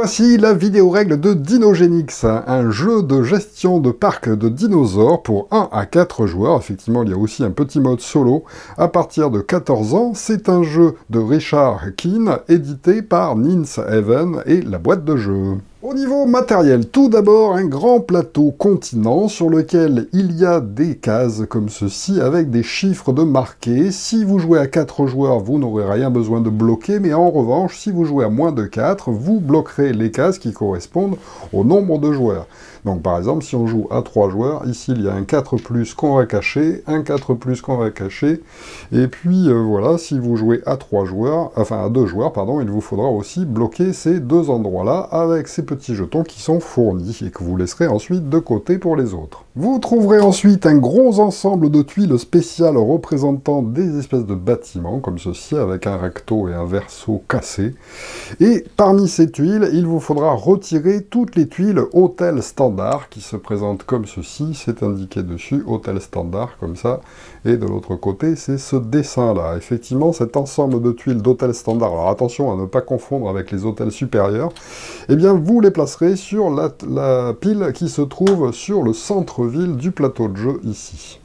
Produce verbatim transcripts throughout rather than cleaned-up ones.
Voici la vidéo règle de Dinogenix, un jeu de gestion de parc de dinosaures pour un à quatre joueurs. Effectivement, il y a aussi un petit mode solo à partir de quatorze ans. C'est un jeu de Richard Keane, édité par Ninth-Haven et la boîte de jeu. Au niveau matériel, tout d'abord un grand plateau continent sur lequel il y a des cases comme ceci avec des chiffres de marqués. Si vous jouez à quatre joueurs, vous n'aurez rien besoin de bloquer, mais en revanche, si vous jouez à moins de quatre, vous bloquerez les cases qui correspondent au nombre de joueurs. Donc par exemple, si on joue à trois joueurs, ici il y a un quatre plus qu'on va cacher, un quatre plus qu'on va cacher, et puis euh, voilà, si vous jouez à trois joueurs, enfin à deux joueurs, pardon, il vous faudra aussi bloquer ces deux endroits-là avec ces petits jetons qui sont fournis et que vous laisserez ensuite de côté pour les autres. Vous trouverez ensuite un gros ensemble de tuiles spéciales représentant des espèces de bâtiments, comme ceci, avec un recto et un verso cassé. Et parmi ces tuiles, il vous faudra retirer toutes les tuiles hôtel standard, qui se présentent comme ceci, c'est indiqué dessus, hôtel standard, comme ça, et de l'autre côté, c'est ce dessin-là. Effectivement, cet ensemble de tuiles d'hôtel standard, alors attention à ne pas confondre avec les hôtels supérieurs, eh bien, vous les placerez sur la, la pile qui se trouve sur le centre-ville du plateau de jeu, ici.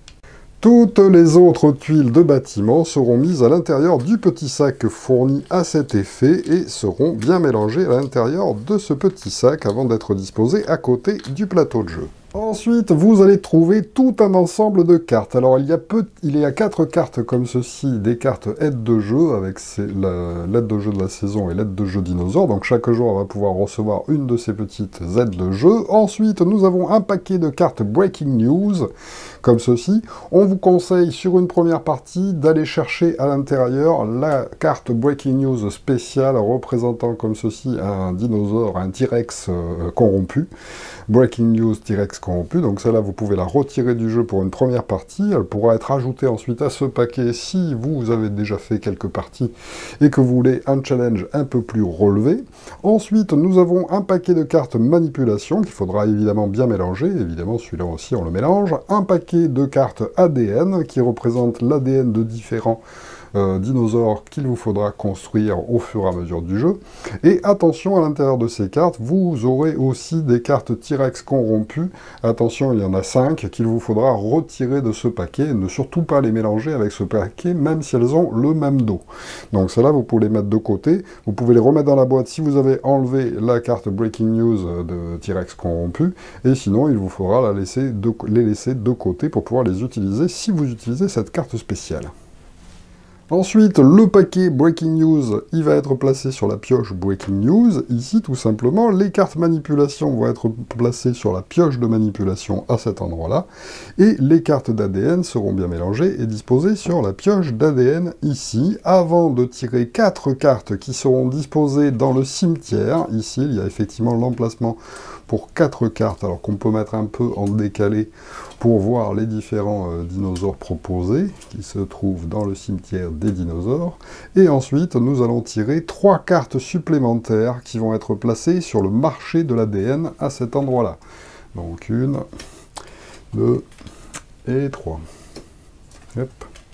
Toutes les autres tuiles de bâtiment seront mises à l'intérieur du petit sac fourni à cet effet et seront bien mélangées à l'intérieur de ce petit sac avant d'être disposées à côté du plateau de jeu. Ensuite, vous allez trouver tout un ensemble de cartes. Alors, il y a, peu, il y a quatre cartes comme ceci, des cartes aide de jeu, avec l'aide de jeu de la saison et l'aide de jeu dinosaure. Donc, chaque joueur va pouvoir recevoir une de ces petites aides de jeu. Ensuite, nous avons un paquet de cartes Breaking News, comme ceci. On vous conseille, sur une première partie, d'aller chercher à l'intérieur la carte Breaking News spéciale représentant comme ceci un dinosaure, un T-Rex euh, corrompu. Breaking News T-Rex corrompu, donc celle-là vous pouvez la retirer du jeu pour une première partie, elle pourra être ajoutée ensuite à ce paquet si vous avez déjà fait quelques parties et que vous voulez un challenge un peu plus relevé. Ensuite, nous avons un paquet de cartes manipulation qu'il faudra évidemment bien mélanger, évidemment celui-là aussi on le mélange, un paquet de cartes A D N qui représente l'A D N de différents Euh, dinosaures qu'il vous faudra construire au fur et à mesure du jeu. Et attention, à l'intérieur de ces cartes, vous aurez aussi des cartes T-Rex corrompues. Attention, il y en a cinq qu'il vous faudra retirer de ce paquet. Ne surtout pas les mélanger avec ce paquet, même si elles ont le même dos. Donc celles-là, vous pouvez les mettre de côté. Vous pouvez les remettre dans la boîte si vous avez enlevé la carte Breaking News de T-Rex corrompu. Et sinon, il vous faudra la laisser de, les laisser de côté pour pouvoir les utiliser si vous utilisez cette carte spéciale. Ensuite, le paquet Breaking News, il va être placé sur la pioche Breaking News. Ici, tout simplement, les cartes manipulation vont être placées sur la pioche de manipulation à cet endroit-là. Et les cartes d'A D N seront bien mélangées et disposées sur la pioche d'A D N ici, avant de tirer quatre cartes qui seront disposées dans le cimetière. Ici, il y a effectivement l'emplacement pour quatre cartes, alors qu'on peut mettre un peu en décalé pour voir les différents euh, dinosaures proposés, qui se trouvent dans le cimetière des dinosaures. Et ensuite, nous allons tirer trois cartes supplémentaires qui vont être placées sur le marché de l'A D N à cet endroit-là. Donc une, deux et trois. Hop.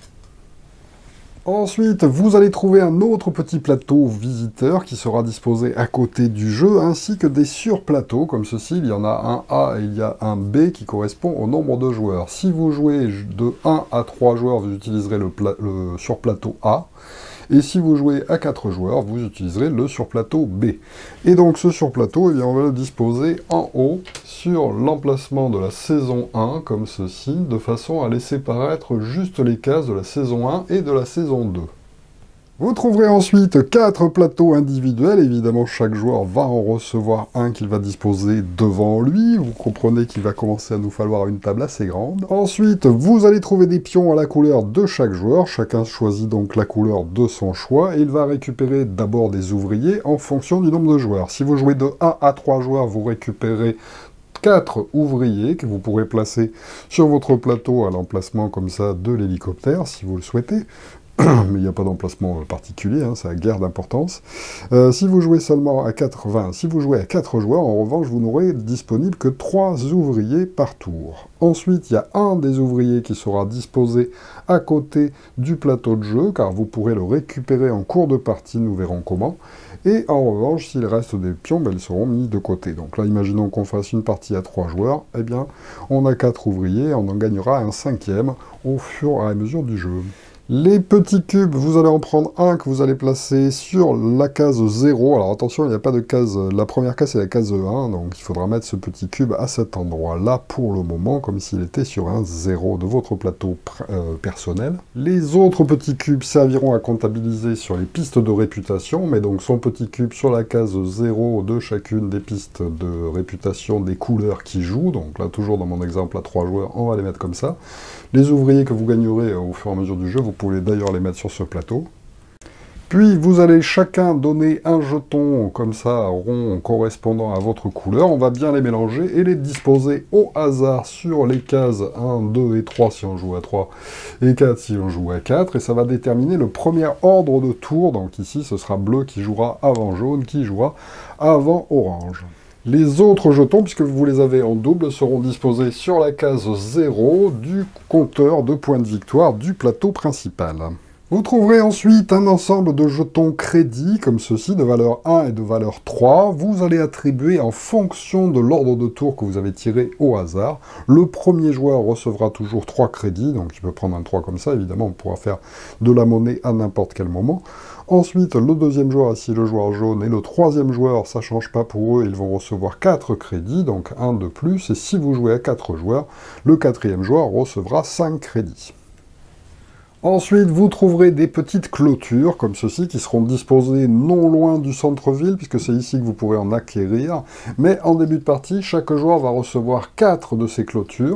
Ensuite, vous allez trouver un autre petit plateau visiteur qui sera disposé à côté du jeu, ainsi que des surplateaux, comme ceci. Il y en a un A et il y a un B qui correspond au nombre de joueurs. Si vous jouez de un à trois joueurs, vous utiliserez le, le surplateau A. Et si vous jouez à quatre joueurs, vous utiliserez le surplateau B. Et donc ce surplateau, eh bien, on va le disposer en haut sur l'emplacement de la saison un, comme ceci, de façon à laisser paraître juste les cases de la saison un et de la saison deux. Vous trouverez ensuite quatre plateaux individuels. Évidemment, chaque joueur va en recevoir un qu'il va disposer devant lui. Vous comprenez qu'il va commencer à nous falloir une table assez grande. Ensuite, vous allez trouver des pions à la couleur de chaque joueur. Chacun choisit donc la couleur de son choix. Et il va récupérer d'abord des ouvriers en fonction du nombre de joueurs. Si vous jouez de un à trois joueurs, vous récupérez quatre ouvriers que vous pourrez placer sur votre plateau à l'emplacement comme ça de l'hélicoptère, si vous le souhaitez. mais il n'y a pas d'emplacement particulier, hein, ça a guère d'importance. Euh, si vous jouez seulement à quatre, enfin, si vous jouez à quatre joueurs, en revanche, vous n'aurez disponible que trois ouvriers par tour. Ensuite, il y a un des ouvriers qui sera disposé à côté du plateau de jeu, car vous pourrez le récupérer en cours de partie, nous verrons comment. Et en revanche, s'il reste des pions, ben, ils seront mis de côté. Donc là, imaginons qu'on fasse une partie à trois joueurs, eh bien, on a quatre ouvriers, on en gagnera un cinquième au fur et à mesure du jeu. Les petits cubes, vous allez en prendre un que vous allez placer sur la case zéro. Alors attention, il n'y a pas de case, la première case c'est la case un, donc il faudra mettre ce petit cube à cet endroit-là pour le moment, comme s'il était sur un zéro de votre plateau euh, personnel. Les autres petits cubes serviront à comptabiliser sur les pistes de réputation, mais donc son petit cube sur la case zéro de chacune des pistes de réputation des couleurs qui jouent, donc là toujours dans mon exemple à trois joueurs, on va les mettre comme ça. Les ouvriers que vous gagnerez au fur et à mesure du jeu, vous pouvez d'ailleurs les mettre sur ce plateau. Puis vous allez chacun donner un jeton comme ça, rond, correspondant à votre couleur. On va bien les mélanger et les disposer au hasard sur les cases un, deux et trois si on joue à trois, et quatre si on joue à quatre. Et ça va déterminer le premier ordre de tour. Donc ici, ce sera bleu qui jouera avant jaune, qui jouera avant orange. Les autres jetons, puisque vous les avez en double, seront disposés sur la case zéro du compteur de points de victoire du plateau principal. Vous trouverez ensuite un ensemble de jetons crédits, comme ceci, de valeur un et de valeur trois. Vous allez attribuer en fonction de l'ordre de tour que vous avez tiré au hasard. Le premier joueur recevra toujours trois crédits, donc il peut prendre un trois comme ça, évidemment, on pourra faire de la monnaie à n'importe quel moment. Ensuite, le deuxième joueur, ici le joueur jaune, et le troisième joueur, ça ne change pas pour eux, ils vont recevoir quatre crédits, donc un de plus, et si vous jouez à quatre joueurs, le quatrième joueur recevra cinq crédits. Ensuite, vous trouverez des petites clôtures, comme ceci, qui seront disposées non loin du centre-ville, puisque c'est ici que vous pourrez en acquérir, mais en début de partie, chaque joueur va recevoir quatre de ces clôtures,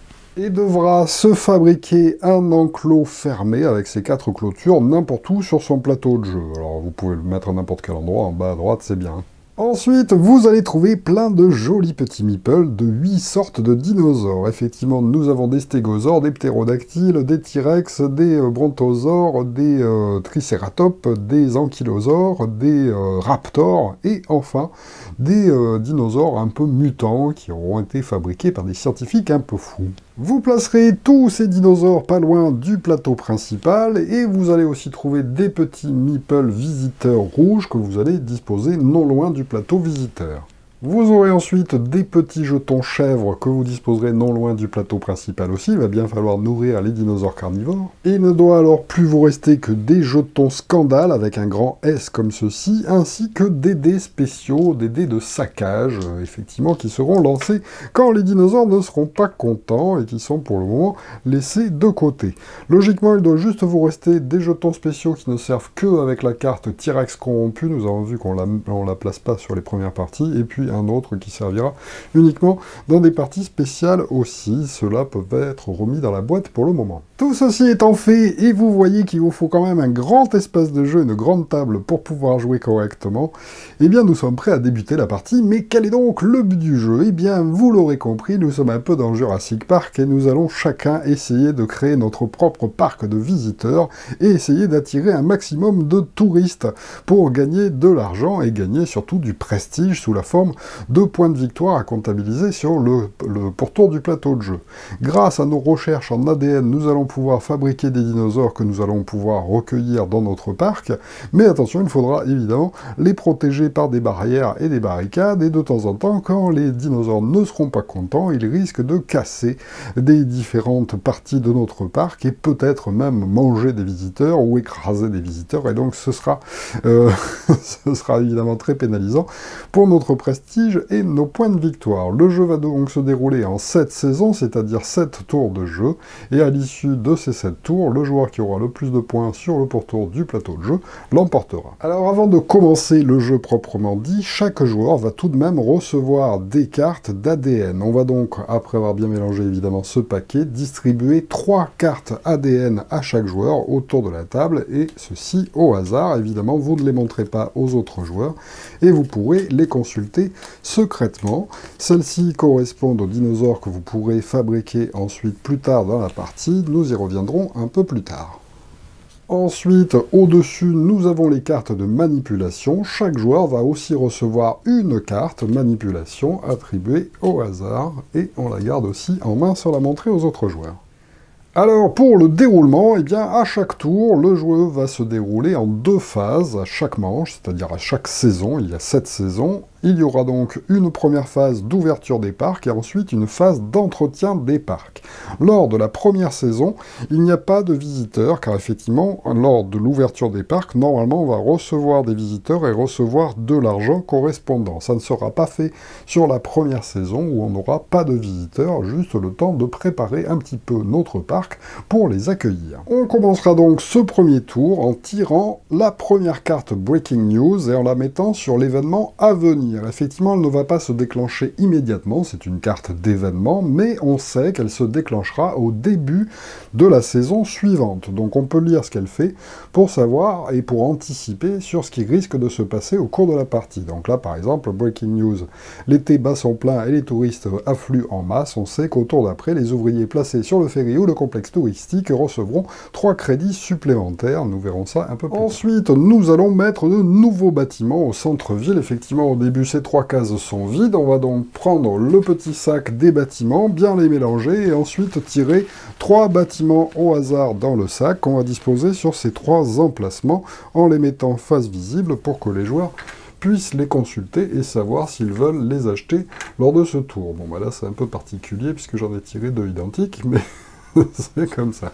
et devra se fabriquer un enclos fermé avec ces quatre clôtures n'importe où sur son plateau de jeu. Alors vous pouvez le mettre à n'importe quel endroit, en bas à droite, c'est bien. Ensuite, vous allez trouver plein de jolis petits meeples de huit sortes de dinosaures. Effectivement, nous avons des stégosaures, des ptérodactyles, des T-Rex, des euh, brontosaures, des euh, tricératops, des ankylosaures, des euh, raptors, et enfin, des euh, dinosaures un peu mutants qui auront été fabriqués par des scientifiques un peu fous. Vous placerez tous ces dinosaures pas loin du plateau principal, et vous allez aussi trouver des petits meeples visiteurs rouges que vous allez disposer non loin du plateau visiteur. Vous aurez ensuite des petits jetons chèvres que vous disposerez non loin du plateau principal aussi. Il va bien falloir nourrir les dinosaures carnivores. Il ne doit alors plus vous rester que des jetons scandales avec un grand S comme ceci, ainsi que des dés spéciaux, des dés de saccage, euh, effectivement, qui seront lancés quand les dinosaures ne seront pas contents et qui sont pour le moment laissés de côté. Logiquement, il doit juste vous rester des jetons spéciaux qui ne servent que avec la carte T-Rex corrompu. Nous avons vu qu'on la, on la place pas sur les premières parties, et puis un autre qui servira uniquement dans des parties spéciales aussi. Ceux-là peuvent être remis dans la boîte pour le moment. Tout ceci étant fait, et vous voyez qu'il vous faut quand même un grand espace de jeu, une grande table pour pouvoir jouer correctement, eh bien nous sommes prêts à débuter la partie. Mais quel est donc le but du jeu? Eh bien, vous l'aurez compris, nous sommes un peu dans Jurassic Park et nous allons chacun essayer de créer notre propre parc de visiteurs et essayer d'attirer un maximum de touristes pour gagner de l'argent et gagner surtout du prestige sous la forme de points de victoire à comptabiliser sur le, le pourtour du plateau de jeu. Grâce à nos recherches en A D N, nous allons pouvoir fabriquer des dinosaures que nous allons pouvoir recueillir dans notre parc, mais attention, il faudra évidemment les protéger par des barrières et des barricades, et de temps en temps, quand les dinosaures ne seront pas contents, ils risquent de casser des différentes parties de notre parc, et peut-être même manger des visiteurs ou écraser des visiteurs, et donc ce sera, euh, ce sera évidemment très pénalisant pour notre prestige et nos points de victoire. Le jeu va donc se dérouler en sept saisons, c'est-à-dire sept tours de jeu, et à l'issue de ces sept tours, le joueur qui aura le plus de points sur le pourtour du plateau de jeu l'emportera. Alors avant de commencer le jeu proprement dit, chaque joueur va tout de même recevoir des cartes d'A D N. On va donc, après avoir bien mélangé évidemment ce paquet, distribuer trois cartes A D N à chaque joueur autour de la table, et ceci au hasard. Évidemment, vous ne les montrez pas aux autres joueurs, et vous pourrez les consulter secrètement. Celles-ci correspondent aux dinosaures que vous pourrez fabriquer ensuite plus tard dans la partie. Nous y reviendrons un peu plus tard. Ensuite, au-dessus, nous avons les cartes de manipulation. Chaque joueur va aussi recevoir une carte manipulation attribuée au hasard, et on la garde aussi en main sans la montrer aux autres joueurs. Alors, pour le déroulement, eh bien, à chaque tour, le jeu va se dérouler en deux phases à chaque manche, c'est-à-dire à chaque saison, il y a sept saisons. Il y aura donc une première phase d'ouverture des parcs et ensuite une phase d'entretien des parcs. Lors de la première saison, il n'y a pas de visiteurs, car effectivement, lors de l'ouverture des parcs, normalement, on va recevoir des visiteurs et recevoir de l'argent correspondant. Ça ne sera pas fait sur la première saison où on n'aura pas de visiteurs, juste le temps de préparer un petit peu notre parc pour les accueillir. On commencera donc ce premier tour en tirant la première carte Breaking News et en la mettant sur l'événement à venir. Effectivement, elle ne va pas se déclencher immédiatement, c'est une carte d'événement, mais on sait qu'elle se déclenchera au début de la saison suivante. Donc on peut lire ce qu'elle fait pour savoir et pour anticiper sur ce qui risque de se passer au cours de la partie. Donc là, par exemple, Breaking News, l'été bat son plein et les touristes affluent en masse. On sait qu'au tour d'après, les ouvriers placés sur le ferry ou le complexe touristique recevront trois crédits supplémentaires. Nous verrons ça un peu plus tard. Ensuite, nous allons mettre de nouveaux bâtiments au centre-ville. Effectivement, au début, ces trois cases sont vides. On va donc prendre le petit sac des bâtiments, bien les mélanger, et ensuite tirer trois bâtiments au hasard dans le sac qu'on va disposer sur ces trois emplacements en les mettant face visible pour que les joueurs puissent les consulter et savoir s'ils veulent les acheter lors de ce tour. Bon, bah là, c'est un peu particulier puisque j'en ai tiré deux identiques, mais c'est comme ça.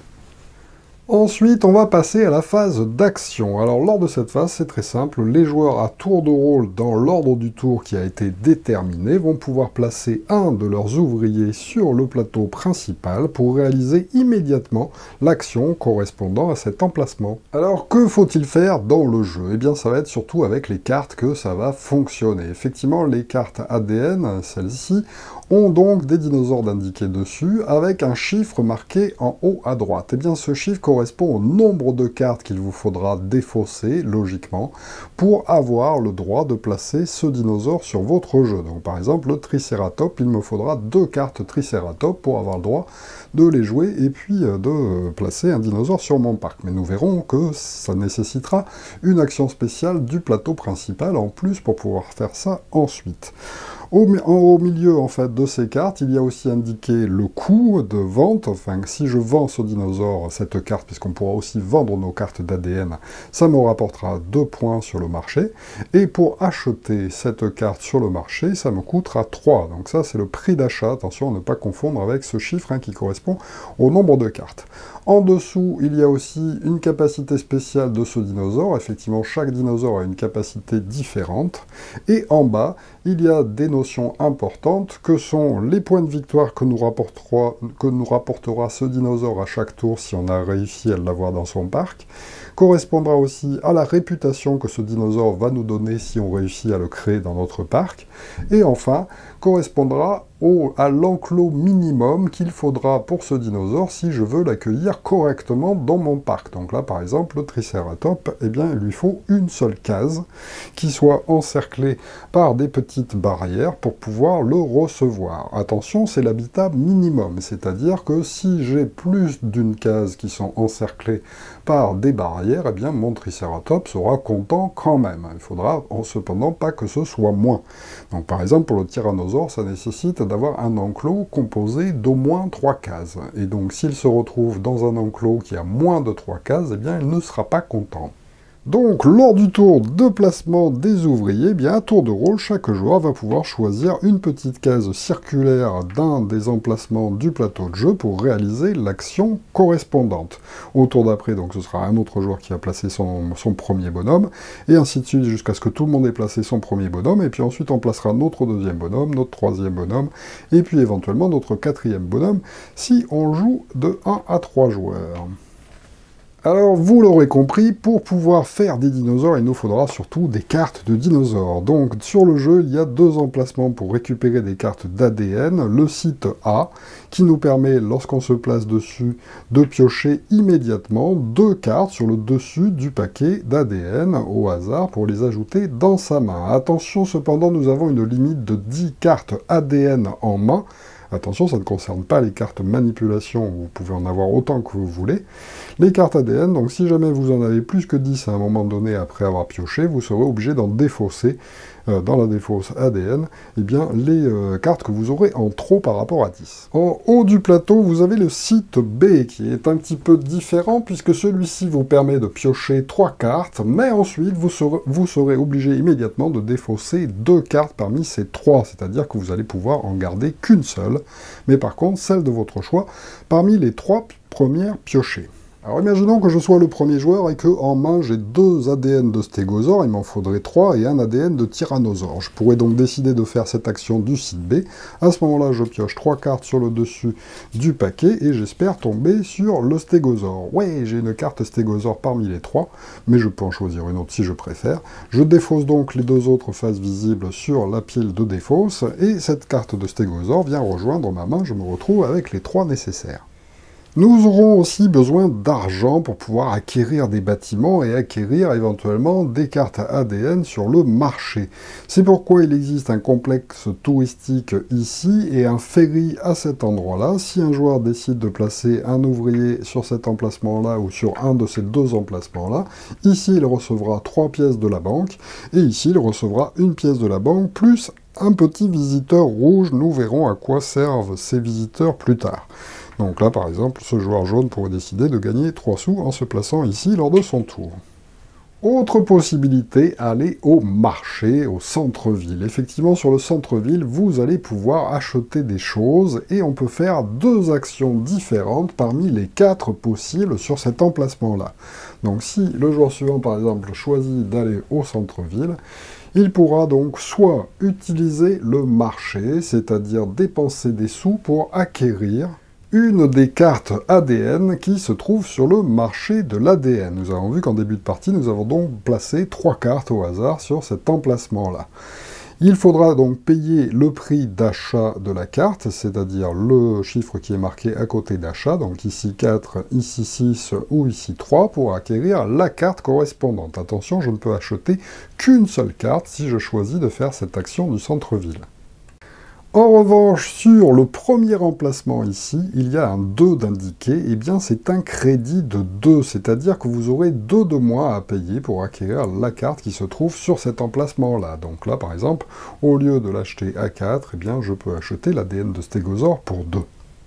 Ensuite, on va passer à la phase d'action. Alors, lors de cette phase, c'est très simple. Les joueurs à tour de rôle, dans l'ordre du tour qui a été déterminé, vont pouvoir placer un de leurs ouvriers sur le plateau principal pour réaliser immédiatement l'action correspondant à cet emplacement. Alors, que faut-il faire dans le jeu? Eh bien, ça va être surtout avec les cartes que ça va fonctionner. Effectivement, les cartes A D N, celles-ci, ont donc des dinosaures d'indiqués dessus, avec un chiffre marqué en haut à droite. Eh bien, ce chiffre correspond au nombre de cartes qu'il vous faudra défausser, logiquement, pour avoir le droit de placer ce dinosaure sur votre jeu. Donc, par exemple, le Triceratops, il me faudra deux cartes Triceratops pour avoir le droit de les jouer et puis de placer un dinosaure sur mon parc. Mais nous verrons que ça nécessitera une action spéciale du plateau principal en plus pour pouvoir faire ça ensuite. Au, au milieu en fait de ces cartes, il y a aussi indiqué le coût de vente. Enfin, si je vends ce dinosaure, cette carte, puisqu'on pourra aussi vendre nos cartes d'A D N, ça me rapportera deux points sur le marché. Et pour acheter cette carte sur le marché, ça me coûtera trois. Donc ça, c'est le prix d'achat. Attention à ne pas confondre avec ce chiffre hein, qui correspond au nombre de cartes. En dessous, il y a aussi une capacité spéciale de ce dinosaure. Effectivement, chaque dinosaure a une capacité différente. Et en bas, il y a des notions importantes que sont les points de victoire que nous rapportera, que nous rapportera ce dinosaure à chaque tour si on a réussi à l'avoir dans son parc. Correspondra aussi à la réputation que ce dinosaure va nous donner si on réussit à le créer dans notre parc. Et enfin, correspondra au, à l'enclos minimum qu'il faudra pour ce dinosaure si je veux l'accueillir correctement dans mon parc. Donc là, par exemple, le Triceratops, eh bien, il lui faut une seule case qui soit encerclée par des petites barrières pour pouvoir le recevoir. Attention, c'est l'habitat minimum, c'est-à-dire que si j'ai plus d'une case qui sont encerclées par des barrières, eh bien, mon Triceratops sera content quand même. Il faudra cependant pas que ce soit moins. Donc, par exemple, pour le Tyrannosaure, ça nécessite d'avoir un enclos composé d'au moins trois cases. Et donc, s'il se retrouve dans un enclos qui a moins de trois cases, eh bien, il ne sera pas content. Donc, lors du tour de placement des ouvriers, eh bien, à tour de rôle, chaque joueur va pouvoir choisir une petite case circulaire d'un des emplacements du plateau de jeu pour réaliser l'action correspondante. Au tour d'après, donc, ce sera un autre joueur qui va placer son, son premier bonhomme, et ainsi de suite jusqu'à ce que tout le monde ait placé son premier bonhomme, et puis ensuite on placera notre deuxième bonhomme, notre troisième bonhomme, et puis éventuellement notre quatrième bonhomme, si on joue de un à trois joueurs. Alors, vous l'aurez compris, pour pouvoir faire des dinosaures, il nous faudra surtout des cartes de dinosaures. Donc, sur le jeu, il y a deux emplacements pour récupérer des cartes d'A D N. Le site A, qui nous permet, lorsqu'on se place dessus, de piocher immédiatement deux cartes sur le dessus du paquet d'A D N, au hasard, pour les ajouter dans sa main. Attention, cependant, nous avons une limite de dix cartes A D N en main, Attention, ça ne concerne pas les cartes manipulation, vous pouvez en avoir autant que vous voulez. Les cartes A D N, donc si jamais vous en avez plus que dix à un moment donné après avoir pioché, vous serez obligé d'en défausser, euh, dans la défausse A D N, eh bien, les euh, cartes que vous aurez en trop par rapport à dix. En haut du plateau, vous avez le site B, qui est un petit peu différent, puisque celui-ci vous permet de piocher trois cartes, mais ensuite, vous serez, vous serez obligé immédiatement de défausser deux cartes parmi ces trois, c'est-à-dire que vous allez pouvoir en garder qu'une seule, mais par contre, celle de votre choix, parmi les trois premières piochées. Alors imaginons que je sois le premier joueur et que en main j'ai deux A D N de stégosaure, il m'en faudrait trois et un A D N de tyrannosaure. Je pourrais donc décider de faire cette action du site B. À ce moment-là, je pioche trois cartes sur le dessus du paquet et j'espère tomber sur le stégosaure. Ouais, j'ai une carte stégosaure parmi les trois, mais je peux en choisir une autre si je préfère. Je défausse donc les deux autres faces visibles sur la pile de défausse et cette carte de stégosaure vient rejoindre ma main, je me retrouve avec les trois nécessaires. Nous aurons aussi besoin d'argent pour pouvoir acquérir des bâtiments et acquérir éventuellement des cartes A D N sur le marché. C'est pourquoi il existe un complexe touristique ici et un ferry à cet endroit-là. Si un joueur décide de placer un ouvrier sur cet emplacement-là ou sur un de ces deux emplacements-là, ici il recevra trois pièces de la banque et ici il recevra une pièce de la banque plus un petit visiteur rouge. Nous verrons à quoi servent ces visiteurs plus tard. Donc là, par exemple, ce joueur jaune pourrait décider de gagner trois sous en se plaçant ici lors de son tour. Autre possibilité, aller au marché, au centre-ville. Effectivement, sur le centre-ville, vous allez pouvoir acheter des choses et on peut faire deux actions différentes parmi les quatre possibles sur cet emplacement-là. Donc si le joueur suivant, par exemple, choisit d'aller au centre-ville, il pourra donc soit utiliser le marché, c'est-à-dire dépenser des sous pour acquérir une des cartes A D N qui se trouve sur le marché de l'A D N. Nous avons vu qu'en début de partie, nous avons donc placé trois cartes au hasard sur cet emplacement-là. Il faudra donc payer le prix d'achat de la carte, c'est-à-dire le chiffre qui est marqué à côté d'achat, donc ici quatre, ici six ou ici trois, pour acquérir la carte correspondante. Attention, je ne peux acheter qu'une seule carte si je choisis de faire cette action du centre-ville. En revanche, sur le premier emplacement ici, il y a un deux d'indiqué, et bien c'est un crédit de deux, c'est-à-dire que vous aurez deux de moins à payer pour acquérir la carte qui se trouve sur cet emplacement-là. Donc là, par exemple, au lieu de l'acheter à quatre, eh bien je peux acheter l'A D N de stégosaure pour deux.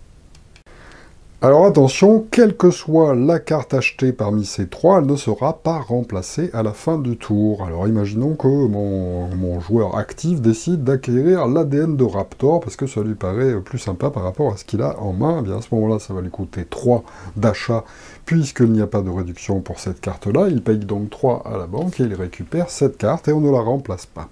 Alors attention, quelle que soit la carte achetée parmi ces trois, elle ne sera pas remplacée à la fin du tour. Alors imaginons que mon, mon joueur actif décide d'acquérir l'A D N de Raptor, parce que ça lui paraît plus sympa par rapport à ce qu'il a en main. Eh bien à ce moment-là, ça va lui coûter trois d'achat, puisqu'il n'y a pas de réduction pour cette carte-là. Il paye donc trois à la banque et il récupère cette carte et on ne la remplace pas.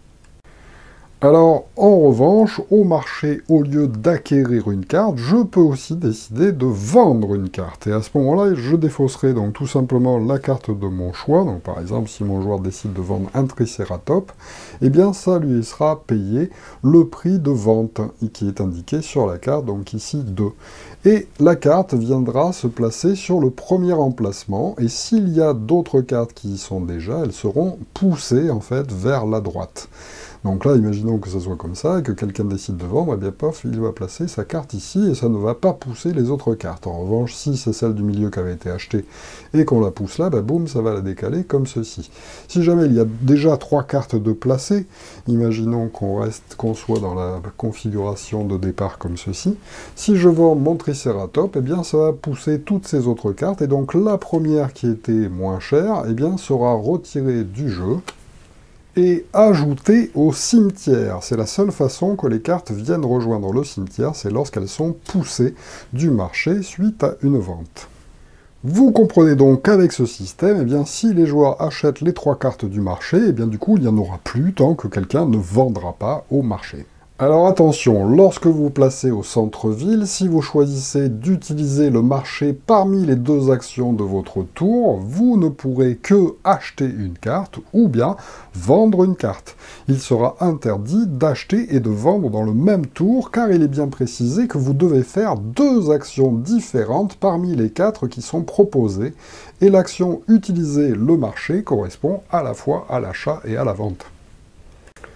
Alors, en revanche, au marché, au lieu d'acquérir une carte, je peux aussi décider de vendre une carte. Et à ce moment-là, je défausserai donc tout simplement la carte de mon choix. Donc par exemple, si mon joueur décide de vendre un Triceratops, eh bien ça lui sera payé le prix de vente qui est indiqué sur la carte, donc ici deux. Et la carte viendra se placer sur le premier emplacement, et s'il y a d'autres cartes qui y sont déjà, elles seront poussées en fait vers la droite. Donc là, imaginons que ce soit comme ça, et que quelqu'un décide de vendre, et bien pof, il va placer sa carte ici, et ça ne va pas pousser les autres cartes. En revanche, si c'est celle du milieu qui avait été achetée, et qu'on la pousse là, ben boum, ça va la décaler comme ceci. Si jamais il y a déjà trois cartes de placées, imaginons qu'on reste, qu'on soit dans la configuration de départ comme ceci, si je vends mon Triceratops, eh bien ça va pousser toutes ces autres cartes, et donc la première qui était moins chère, eh bien sera retirée du jeu, et ajouter au cimetière. C'est la seule façon que les cartes viennent rejoindre le cimetière, c'est lorsqu'elles sont poussées du marché suite à une vente. Vous comprenez donc qu'avec ce système, eh bien, si les joueurs achètent les trois cartes du marché, eh bien, du coup, il n'y en aura plus tant que quelqu'un ne vendra pas au marché. Alors attention, lorsque vous placez au centre-ville, si vous choisissez d'utiliser le marché parmi les deux actions de votre tour, vous ne pourrez que acheter une carte ou bien vendre une carte. Il sera interdit d'acheter et de vendre dans le même tour, car il est bien précisé que vous devez faire deux actions différentes parmi les quatre qui sont proposées, et l'action utiliser le marché correspond à la fois à l'achat et à la vente.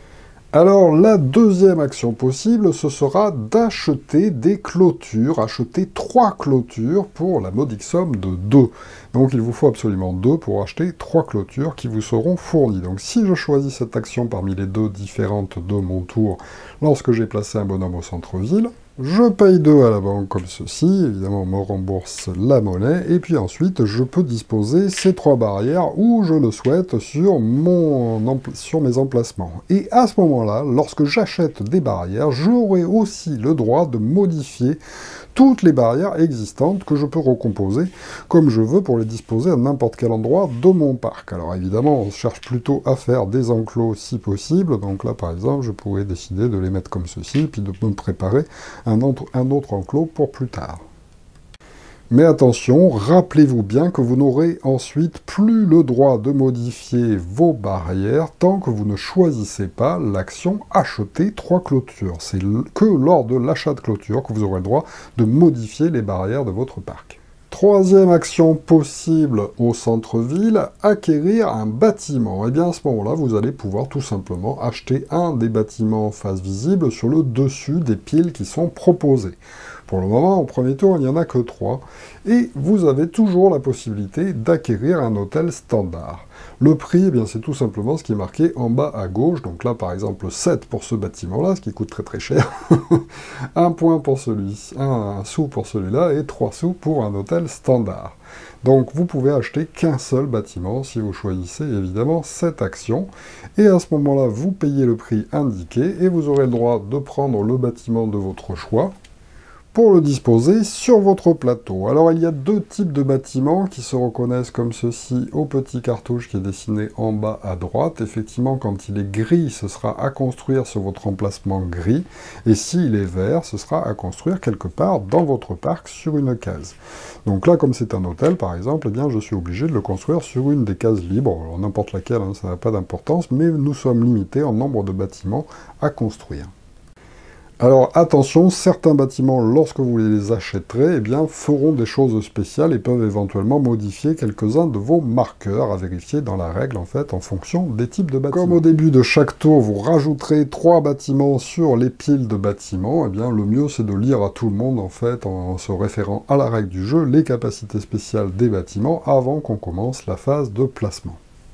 Alors, la deuxième action possible, ce sera d'acheter des clôtures, acheter trois clôtures pour la modique somme de deux. Donc, il vous faut absolument deux pour acheter trois clôtures qui vous seront fournies. Donc, si je choisis cette action parmi les deux différentes de mon tour, lorsque j'ai placé un bonhomme au centre-ville, je paye deux à la banque comme ceci, évidemment on me rembourse la monnaie, et puis ensuite je peux disposer ces trois barrières où je le souhaite sur, mon, sur mes emplacements. Et à ce moment-là, lorsque j'achète des barrières, j'aurai aussi le droit de modifier toutes les barrières existantes que je peux recomposer comme je veux pour les disposer à n'importe quel endroit de mon parc. Alors évidemment, on cherche plutôt à faire des enclos si possible, donc là par exemple, je pourrais décider de les mettre comme ceci, puis de me préparer un autre, un autre enclos pour plus tard. Mais attention, rappelez-vous bien que vous n'aurez ensuite plus le droit de modifier vos barrières tant que vous ne choisissez pas l'action « Acheter trois clôtures ». C'est que lors de l'achat de clôture que vous aurez le droit de modifier les barrières de votre parc. Troisième action possible au centre-ville, acquérir un bâtiment. Et bien à ce moment-là, vous allez pouvoir tout simplement acheter un des bâtiments en face visible sur le dessus des piles qui sont proposées. Pour le moment, au premier tour, il n'y en a que trois, et vous avez toujours la possibilité d'acquérir un hôtel standard. Le prix, eh bien, c'est tout simplement ce qui est marqué en bas à gauche, donc là, par exemple, sept pour ce bâtiment-là, ce qui coûte très très cher, un point pour celui-ci, un sou pour celui-là, et trois sous pour un hôtel standard. Donc vous pouvez acheter qu'un seul bâtiment si vous choisissez évidemment cette action, et à ce moment-là, vous payez le prix indiqué, et vous aurez le droit de prendre le bâtiment de votre choix, pour le disposer sur votre plateau. Alors il y a deux types de bâtiments qui se reconnaissent comme ceci au petit cartouche qui est dessiné en bas à droite. Effectivement, quand il est gris, ce sera à construire sur votre emplacement gris, et s'il est vert, ce sera à construire quelque part dans votre parc sur une case. Donc là, comme c'est un hôtel par exemple, eh bien je suis obligé de le construire sur une des cases libres, alors n'importe laquelle, hein, ça n'a pas d'importance, mais nous sommes limités en nombre de bâtiments à construire. Alors attention, certains bâtiments, lorsque vous les achèterez, eh bien, feront des choses spéciales et peuvent éventuellement modifier quelques-uns de vos marqueurs à vérifier dans la règle, en fait, en fonction des types de bâtiments. Comme au début de chaque tour, vous rajouterez trois bâtiments sur les piles de bâtiments, eh bien, le mieux c'est de lire à tout le monde, en fait, en se référant à la règle du jeu, les capacités spéciales des bâtiments avant qu'on commence la phase de placement.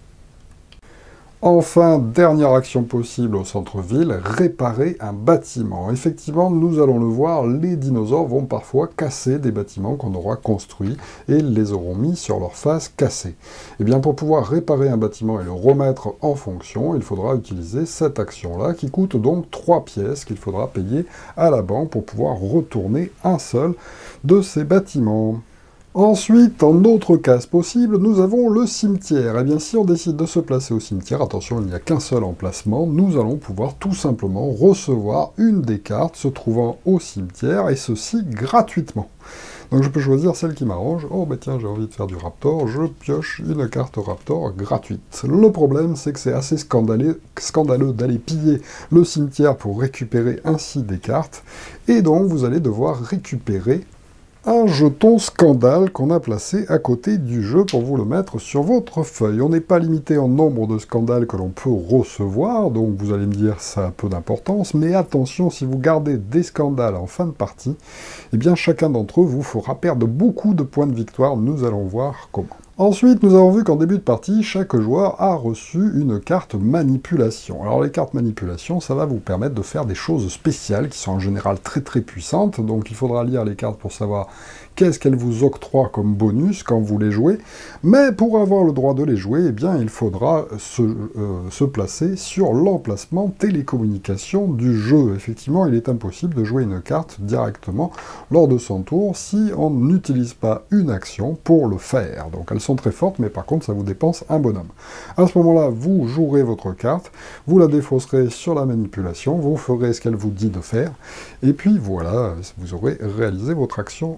Enfin, dernière action possible au centre-ville, réparer un bâtiment. Effectivement, nous allons le voir, les dinosaures vont parfois casser des bâtiments qu'on aura construits et les auront mis sur leur face cassée. Et bien, pour pouvoir réparer un bâtiment et le remettre en fonction, il faudra utiliser cette action-là, qui coûte donc trois pièces qu'il faudra payer à la banque pour pouvoir retourner un seul de ces bâtiments. Ensuite, en autre case possible, nous avons le cimetière. Eh bien, si on décide de se placer au cimetière, attention, il n'y a qu'un seul emplacement, nous allons pouvoir tout simplement recevoir une des cartes se trouvant au cimetière, et ceci gratuitement. Donc je peux choisir celle qui m'arrange. Oh bah tiens, j'ai envie de faire du Raptor, je pioche une carte Raptor gratuite. Le problème, c'est que c'est assez scandaleux, scandaleux d'aller piller le cimetière pour récupérer ainsi des cartes, et donc vous allez devoir récupérer un jeton scandale qu'on a placé à côté du jeu pour vous le mettre sur votre feuille. On n'est pas limité en nombre de scandales que l'on peut recevoir, donc vous allez me dire ça a peu d'importance, mais attention, si vous gardez des scandales en fin de partie, eh bien chacun d'entre eux vous fera perdre beaucoup de points de victoire, nous allons voir comment. Ensuite, nous avons vu qu'en début de partie, chaque joueur a reçu une carte manipulation. Alors les cartes manipulation, ça va vous permettre de faire des choses spéciales, qui sont en général très très puissantes, donc il faudra lire les cartes pour savoir qu'est-ce qu'elles vous octroient comme bonus quand vous les jouez, mais pour avoir le droit de les jouer, eh bien il faudra se, euh, se placer sur l'emplacement télécommunication du jeu. Effectivement, il est impossible de jouer une carte directement lors de son tour si on n'utilise pas une action pour le faire. Donc elles sont très fortes, mais par contre ça vous dépense un bonhomme. À ce moment-là, vous jouerez votre carte, vous la défausserez sur la manipulation, vous ferez ce qu'elle vous dit de faire, et puis voilà, vous aurez réalisé votre action pour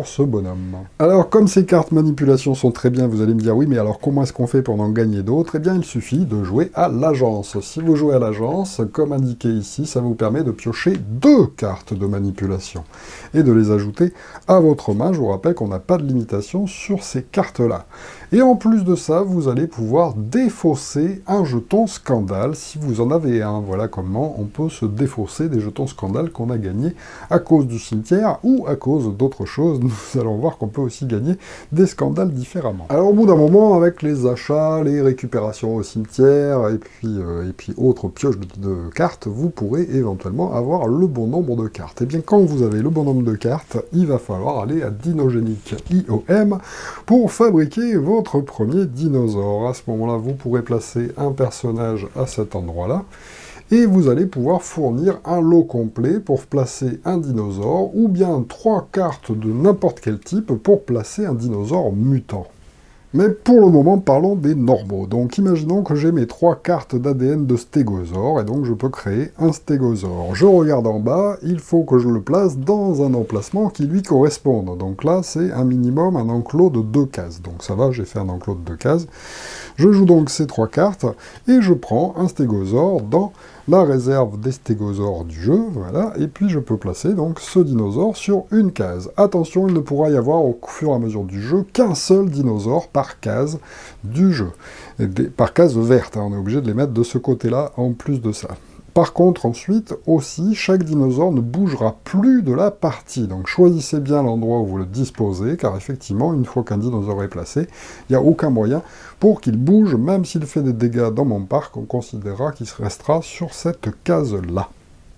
pour ce bonhomme. Alors, comme ces cartes manipulation sont très bien, vous allez me dire, oui, mais alors comment est-ce qu'on fait pour en gagner d'autres? Eh bien, il suffit de jouer à l'agence. Si vous jouez à l'agence, comme indiqué ici, ça vous permet de piocher deux cartes de manipulation et de les ajouter à votre main. Je vous rappelle qu'on n'a pas de limitation sur ces cartes-là. Et en plus de ça, vous allez pouvoir défausser un jeton scandale si vous en avez un. Voilà comment on peut se défausser des jetons scandale qu'on a gagnés à cause du cimetière ou à cause d'autres choses. Nous allons voir qu'on peut aussi gagner des scandales différemment. Alors au bout d'un moment, avec les achats, les récupérations au cimetière et puis, euh, et puis autres pioches de, de cartes, vous pourrez éventuellement avoir le bon nombre de cartes. Et bien quand vous avez le bon nombre de cartes, il va falloir aller à Dinogenic I O M pour fabriquer votre premier dinosaure. À ce moment-là, vous pourrez placer un personnage à cet endroit-là, et vous allez pouvoir fournir un lot complet pour placer un dinosaure, ou bien trois cartes de n'importe quel type pour placer un dinosaure mutant. Mais pour le moment, parlons des normaux. Donc imaginons que j'ai mes trois cartes d'A D N de stégosaure, et donc je peux créer un stégosaure. Je regarde en bas, il faut que je le place dans un emplacement qui lui corresponde. Donc là, c'est un minimum un enclos de deux cases. Donc ça va, j'ai fait un enclos de deux cases. Je joue donc ces trois cartes, et je prends un stégosaure dans la réserve des stégosaures du jeu, voilà, et puis je peux placer donc ce dinosaure sur une case. Attention, il ne pourra y avoir au fur et à mesure du jeu qu'un seul dinosaure par case du jeu. Et des, par case verte, hein, on est obligé de les mettre de ce côté-là en plus de ça. Par contre, ensuite, aussi, chaque dinosaure ne bougera plus de la partie. Donc choisissez bien l'endroit où vous le disposez, car effectivement, une fois qu'un dinosaure est placé, il n'y a aucun moyen pour qu'il bouge, même s'il fait des dégâts dans mon parc, on considérera qu'il restera sur cette case-là.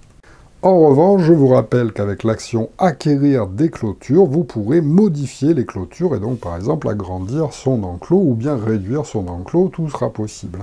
En revanche, je vous rappelle qu'avec l'action « Acquérir des clôtures », vous pourrez modifier les clôtures, et donc par exemple agrandir son enclos, ou bien réduire son enclos, tout sera possible.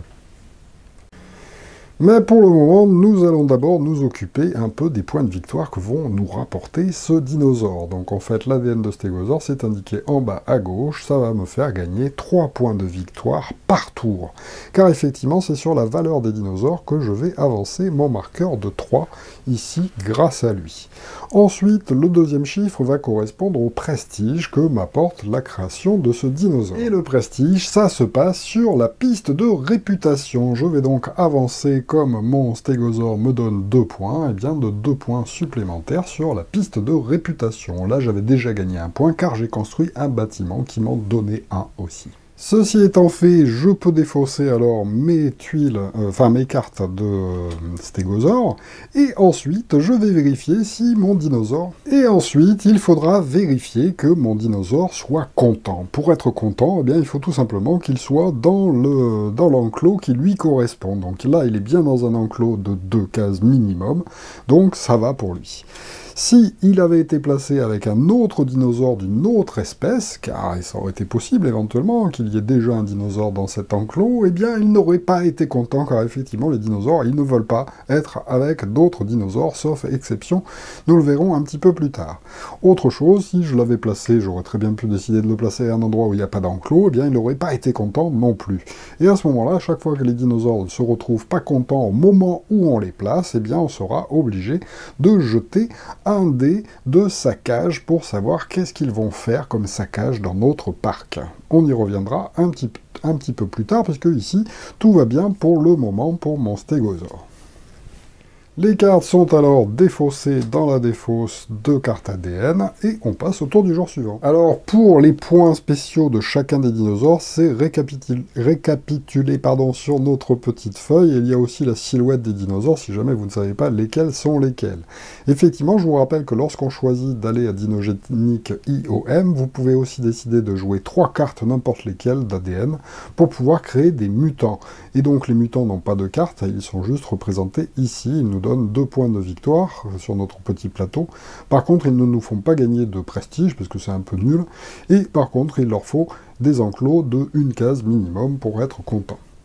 Mais pour le moment, nous allons d'abord nous occuper un peu des points de victoire que vont nous rapporter ce dinosaure. Donc en fait, l'A D N de stégosaure, c'est indiqué en bas à gauche, ça va me faire gagner trois points de victoire par tour. Car effectivement, c'est sur la valeur des dinosaures que je vais avancer mon marqueur de trois, ici, grâce à lui. Ensuite, le deuxième chiffre va correspondre au prestige que m'apporte la création de ce dinosaure. Et le prestige, ça se passe sur la piste de réputation. Je vais donc avancer comme mon stégosaure me donne deux points, et bien de deux points supplémentaires sur la piste de réputation. Là, j'avais déjà gagné un point, car j'ai construit un bâtiment qui m'en donnait un aussi. Ceci étant fait, je peux défausser alors mes tuiles, euh, enfin mes cartes de euh, stégosaure, et ensuite je vais vérifier si mon dinosaure... Et ensuite, il faudra vérifier que mon dinosaure soit content. Pour être content, eh bien, il faut tout simplement qu'il soit dans le dans l'enclos qui lui correspond. Donc là, il est bien dans un enclos de deux cases minimum, donc ça va pour lui. Si il avait été placé avec un autre dinosaure d'une autre espèce, car ça aurait été possible éventuellement qu'il y ait déjà un dinosaure dans cet enclos, eh bien il n'aurait pas été content, car effectivement les dinosaures, ils ne veulent pas être avec d'autres dinosaures, sauf exception, nous le verrons un petit peu plus tard. Autre chose, si je l'avais placé, j'aurais très bien pu décider de le placer à un endroit où il n'y a pas d'enclos, eh bien il n'aurait pas été content non plus. Et à ce moment-là, à chaque fois que les dinosaures ne se retrouvent pas contents au moment où on les place, eh bien on sera obligé de jeter un dé de saccage pour savoir qu'est-ce qu'ils vont faire comme saccage dans notre parc. On y reviendra un petit, un petit peu plus tard, puisque ici, tout va bien pour le moment pour mon stégosaure. Les cartes sont alors défaussées dans la défausse de cartes A D N, et on passe au tour du jour suivant. Alors, pour les points spéciaux de chacun des dinosaures, c'est récapitul... récapitulé pardon, sur notre petite feuille, et il y a aussi la silhouette des dinosaures, si jamais vous ne savez pas lesquels sont lesquels. Effectivement, je vous rappelle que lorsqu'on choisit d'aller à Dinogenic I O M, vous pouvez aussi décider de jouer trois cartes n'importe lesquelles d'A D N, pour pouvoir créer des mutants. Et donc, les mutants n'ont pas de cartes, ils sont juste représentés ici, ils nous donne deux points de victoire sur notre petit plateau. Par contre, ils ne nous font pas gagner de prestige, parce que c'est un peu nul, et par contre, il leur faut des enclos de une case minimum pour être content.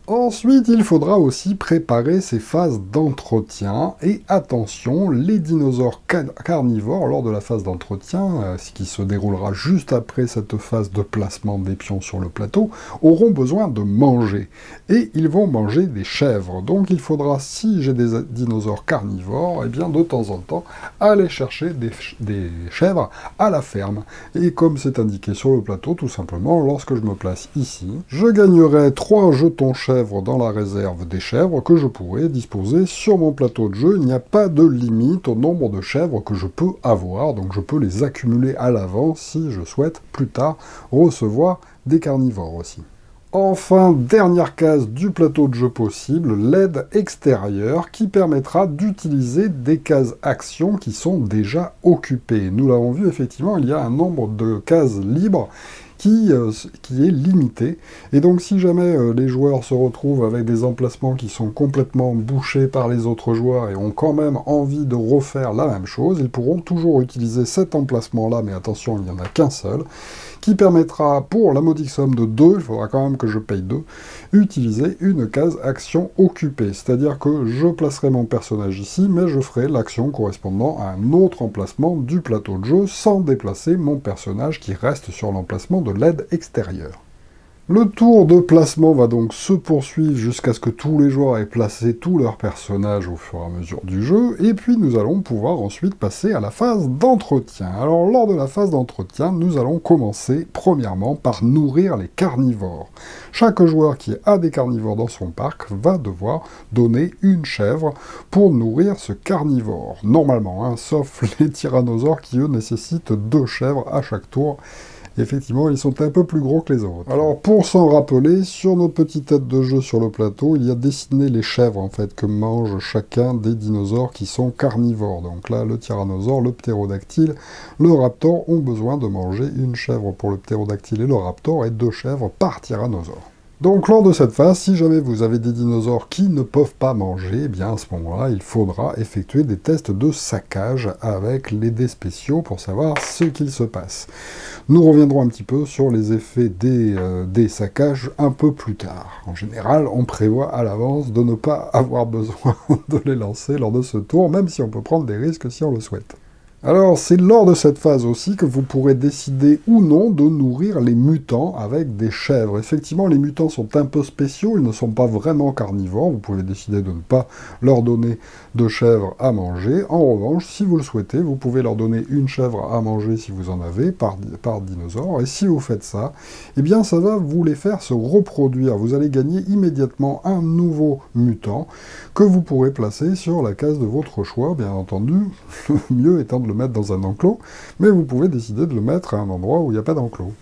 Ensuite, il faudra aussi préparer ces phases d'entretien. Et attention, les dinosaures carnivores, lors de la phase d'entretien, euh, ce qui se déroulera juste après cette phase de placement des pions sur le plateau, auront besoin de manger. Et ils vont manger des chèvres. Donc il faudra, si j'ai des dinosaures carnivores, eh bien de temps en temps, aller chercher des, ch des chèvres à la ferme. Et comme c'est indiqué sur le plateau, tout simplement, lorsque je me place ici, je gagnerai trois jetons chèvres dans la réserve des chèvres que je pourrai disposer sur mon plateau de jeu. Il n'y a pas de limite au nombre de chèvres que je peux avoir, donc je peux les accumuler à l'avance si je souhaite plus tard recevoir des carnivores aussi. Enfin, dernière case du plateau de jeu possible, l'aide extérieure qui permettra d'utiliser des cases actions qui sont déjà occupées. Nous l'avons vu, effectivement, il y a un nombre de cases libres Qui, euh, qui est limité. Et donc si jamais euh, les joueurs se retrouvent avec des emplacements qui sont complètement bouchés par les autres joueurs et ont quand même envie de refaire la même chose, ils pourront toujours utiliser cet emplacement-là, mais attention, il n'y en a qu'un seul, qui permettra, pour la modique somme de deux, il faudra quand même que je paye deux, utiliser une case action occupée. C'est-à-dire que je placerai mon personnage ici, mais je ferai l'action correspondant à un autre emplacement du plateau de jeu, sans déplacer mon personnage qui reste sur l'emplacement de l'aide extérieure. Le tour de placement va donc se poursuivre jusqu'à ce que tous les joueurs aient placé tous leurs personnages au fur et à mesure du jeu, et puis nous allons pouvoir ensuite passer à la phase d'entretien. Alors lors de la phase d'entretien, nous allons commencer premièrement par nourrir les carnivores. Chaque joueur qui a des carnivores dans son parc va devoir donner une chèvre pour nourrir ce carnivore. Normalement, hein, sauf les tyrannosaures qui eux nécessitent deux chèvres à chaque tour. Effectivement, ils sont un peu plus gros que les autres. Alors, pour s'en rappeler, sur nos petites têtes de jeu sur le plateau, il y a dessiné les chèvres, en fait, que mangent chacun des dinosaures qui sont carnivores. Donc là, le tyrannosaure, le ptérodactyle, le raptor ont besoin de manger une chèvre pour le ptérodactyle et le raptor, et deux chèvres par tyrannosaure. Donc lors de cette phase, si jamais vous avez des dinosaures qui ne peuvent pas manger, eh bien à ce moment-là, il faudra effectuer des tests de saccage avec les dés spéciaux pour savoir ce qu'il se passe. Nous reviendrons un petit peu sur les effets des, euh, des saccages un peu plus tard. En général, on prévoit à l'avance de ne pas avoir besoin de les lancer lors de ce tour, même si on peut prendre des risques si on le souhaite. Alors, c'est lors de cette phase aussi que vous pourrez décider ou non de nourrir les mutants avec des chèvres. Effectivement, les mutants sont un peu spéciaux, ils ne sont pas vraiment carnivores, vous pouvez décider de ne pas leur donner de chèvres à manger. En revanche, si vous le souhaitez, vous pouvez leur donner une chèvre à manger si vous en avez, par, par dinosaure, et si vous faites ça, eh bien ça va vous les faire se reproduire. Vous allez gagner immédiatement un nouveau mutant que vous pourrez placer sur la case de votre choix, bien entendu, le mieux étant de le mettre dans un enclos, mais vous pouvez décider de le mettre à un endroit où il n'y a pas d'enclos.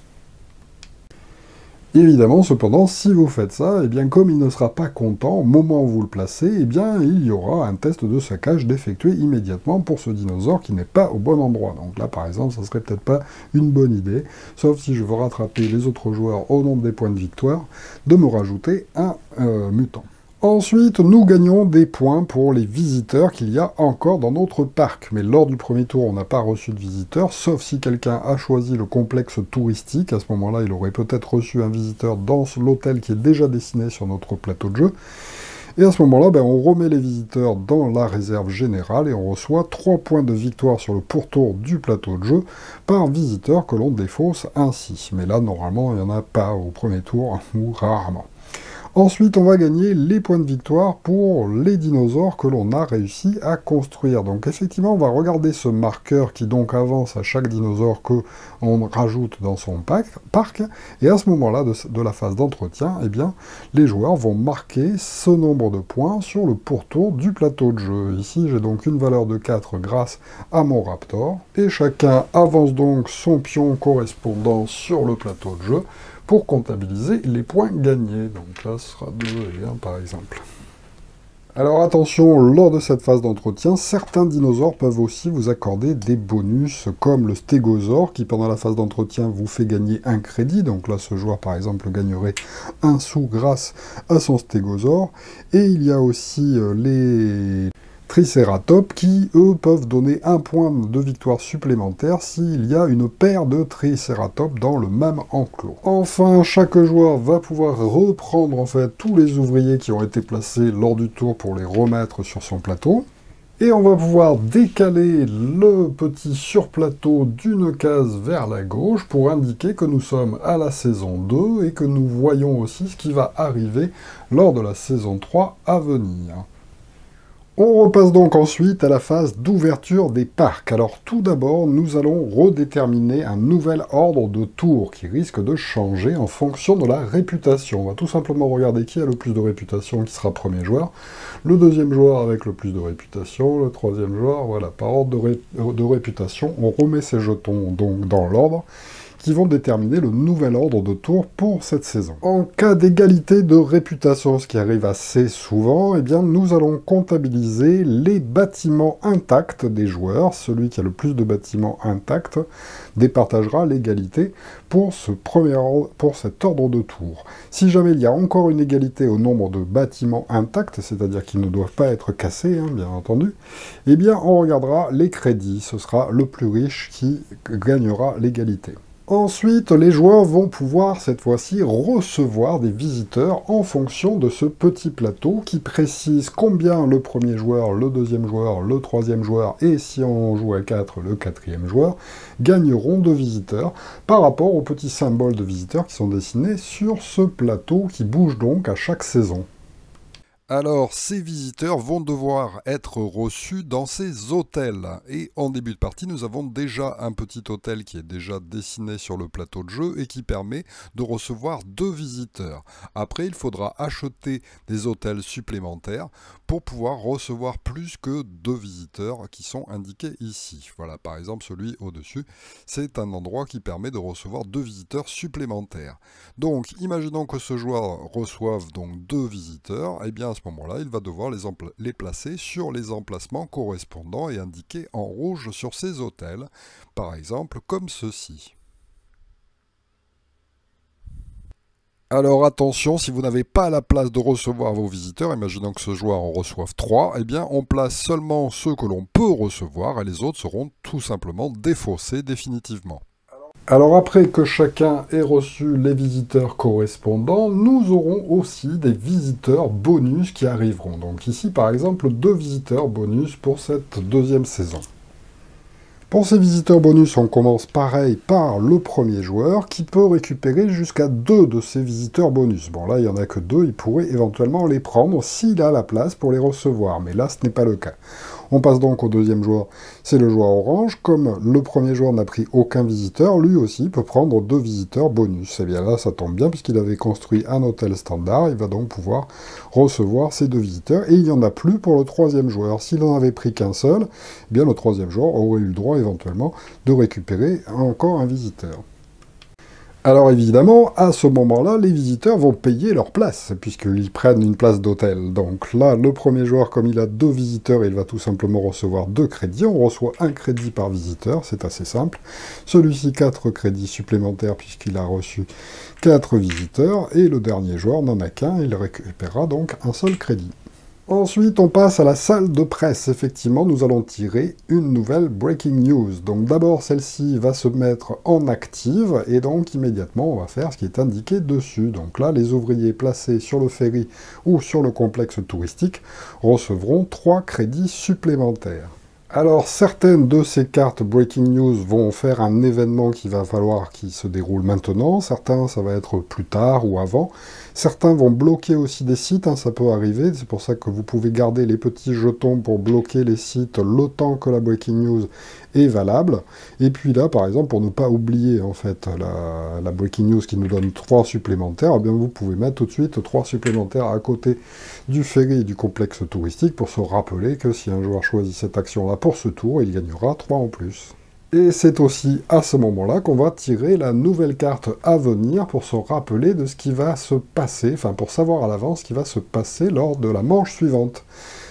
Évidemment, cependant, si vous faites ça, eh bien, comme il ne sera pas content au moment où vous le placez, eh bien, il y aura un test de saccage d'effectuer immédiatement pour ce dinosaure qui n'est pas au bon endroit. Donc là, par exemple, ça serait peut-être pas une bonne idée, sauf si je veux rattraper les autres joueurs au nombre des points de victoire, de me rajouter un euh, mutant. Ensuite, nous gagnons des points pour les visiteurs qu'il y a encore dans notre parc. Mais lors du premier tour, on n'a pas reçu de visiteurs, sauf si quelqu'un a choisi le complexe touristique. À ce moment-là, il aurait peut-être reçu un visiteur dans l'hôtel qui est déjà dessiné sur notre plateau de jeu. Et à ce moment-là, ben, on remet les visiteurs dans la réserve générale et on reçoit trois points de victoire sur le pourtour du plateau de jeu par visiteur que l'on défausse ainsi. Mais là, normalement, il n'y en a pas au premier tour, ou rarement. Ensuite, on va gagner les points de victoire pour les dinosaures que l'on a réussi à construire. Donc effectivement, on va regarder ce marqueur qui donc avance à chaque dinosaure que on rajoute dans son parc. Et à ce moment-là de, de la phase d'entretien, eh bien, les joueurs vont marquer ce nombre de points sur le pourtour du plateau de jeu. Ici, j'ai donc une valeur de quatre grâce à mon raptor. Et chacun avance donc son pion correspondant sur le plateau de jeu pour comptabiliser les points gagnés. Donc là, ce sera deux et un par exemple. Alors attention, lors de cette phase d'entretien, certains dinosaures peuvent aussi vous accorder des bonus, comme le stégosaure, qui pendant la phase d'entretien vous fait gagner un crédit. Donc là, ce joueur, par exemple, gagnerait un sou grâce à son stégosaure. Et il y a aussi euh, les... Triceratops qui, eux, peuvent donner un point de victoire supplémentaire s'il y a une paire de Triceratops dans le même enclos. Enfin, chaque joueur va pouvoir reprendre en fait tous les ouvriers qui ont été placés lors du tour pour les remettre sur son plateau. Et on va pouvoir décaler le petit surplateau d'une case vers la gauche pour indiquer que nous sommes à la saison deux et que nous voyons aussi ce qui va arriver lors de la saison trois à venir. On repasse donc ensuite à la phase d'ouverture des parcs. Alors tout d'abord, nous allons redéterminer un nouvel ordre de tours qui risque de changer en fonction de la réputation. On va tout simplement regarder qui a le plus de réputation, qui sera premier joueur. Le deuxième joueur avec le plus de réputation, le troisième joueur, voilà, par ordre de, ré de réputation, on remet ces jetons donc dans l'ordre, qui vont déterminer le nouvel ordre de tour pour cette saison. En cas d'égalité de réputation, ce qui arrive assez souvent, eh bien, nous allons comptabiliser les bâtiments intacts des joueurs. Celui qui a le plus de bâtiments intacts départagera l'égalité pour, ce premier ordre, pour cet ordre de tour. Si jamais il y a encore une égalité au nombre de bâtiments intacts, c'est-à-dire qu'ils ne doivent pas être cassés, hein, bien entendu, eh bien, on regardera les crédits. Ce sera le plus riche qui gagnera l'égalité. Ensuite, les joueurs vont pouvoir, cette fois-ci, recevoir des visiteurs en fonction de ce petit plateau qui précise combien le premier joueur, le deuxième joueur, le troisième joueur et, si on joue à quatre, le quatrième joueur, gagneront de visiteurs par rapport aux petits symboles de visiteurs qui sont dessinés sur ce plateau qui bouge donc à chaque saison. Alors, ces visiteurs vont devoir être reçus dans ces hôtels. Et en début de partie, nous avons déjà un petit hôtel qui est déjà dessiné sur le plateau de jeu et qui permet de recevoir deux visiteurs. Après, il faudra acheter des hôtels supplémentaires pour pouvoir recevoir plus que deux visiteurs qui sont indiqués ici. Voilà, par exemple, celui au-dessus, c'est un endroit qui permet de recevoir deux visiteurs supplémentaires. Donc, imaginons que ce joueur reçoive donc deux visiteurs, et bien à ce moment-là, il va devoir les, les placer sur les emplacements correspondants et indiqués en rouge sur ces hôtels, par exemple comme ceci. Alors attention, si vous n'avez pas la place de recevoir vos visiteurs, imaginons que ce joueur en reçoive trois, eh bien on place seulement ceux que l'on peut recevoir et les autres seront tout simplement défaussés définitivement. Alors après que chacun ait reçu les visiteurs correspondants, nous aurons aussi des visiteurs bonus qui arriveront. Donc ici par exemple deux visiteurs bonus pour cette deuxième saison. Pour ces visiteurs bonus, on commence pareil par le premier joueur qui peut récupérer jusqu'à deux de ces visiteurs bonus. Bon là il n'y en a que deux, il pourrait éventuellement les prendre s'il a la place pour les recevoir, mais là ce n'est pas le cas. On passe donc au deuxième joueur, c'est le joueur orange. Comme le premier joueur n'a pris aucun visiteur, lui aussi peut prendre deux visiteurs bonus. Et bien là, ça tombe bien, puisqu'il avait construit un hôtel standard, il va donc pouvoir recevoir ces deux visiteurs. Et il n'y en a plus pour le troisième joueur. S'il n'en avait pris qu'un seul, eh bien le troisième joueur aurait eu le droit éventuellement de récupérer encore un visiteur. Alors évidemment, à ce moment-là, les visiteurs vont payer leur place, puisqu'ils prennent une place d'hôtel. Donc là, le premier joueur, comme il a deux visiteurs, il va tout simplement recevoir deux crédits. On reçoit un crédit par visiteur, c'est assez simple. Celui-ci, quatre crédits supplémentaires, puisqu'il a reçu quatre visiteurs. Et le dernier joueur n'en a qu'un, il récupérera donc un seul crédit. Ensuite, on passe à la salle de presse. Effectivement, nous allons tirer une nouvelle breaking news. Donc d'abord, celle-ci va se mettre en active, et donc immédiatement, on va faire ce qui est indiqué dessus. Donc là, les ouvriers placés sur le ferry ou sur le complexe touristique recevront trois crédits supplémentaires. Alors, certaines de ces cartes Breaking News vont faire un événement qui va falloir qu'il se déroule maintenant. Certains, ça va être plus tard ou avant. Certains vont bloquer aussi des sites, hein, ça peut arriver. C'est pour ça que vous pouvez garder les petits jetons pour bloquer les sites le temps que la Breaking News est valable. Et puis là, par exemple, pour ne pas oublier en fait la, la Breaking News qui nous donne trois supplémentaires, eh bien, vous pouvez mettre tout de suite trois supplémentaires à côté du ferry et du complexe touristique pour se rappeler que si un joueur choisit cette action-là pour ce tour, il gagnera trois en plus. Et c'est aussi à ce moment-là qu'on va tirer la nouvelle carte à venir pour se rappeler de ce qui va se passer, enfin pour savoir à l'avance ce qui va se passer lors de la manche suivante.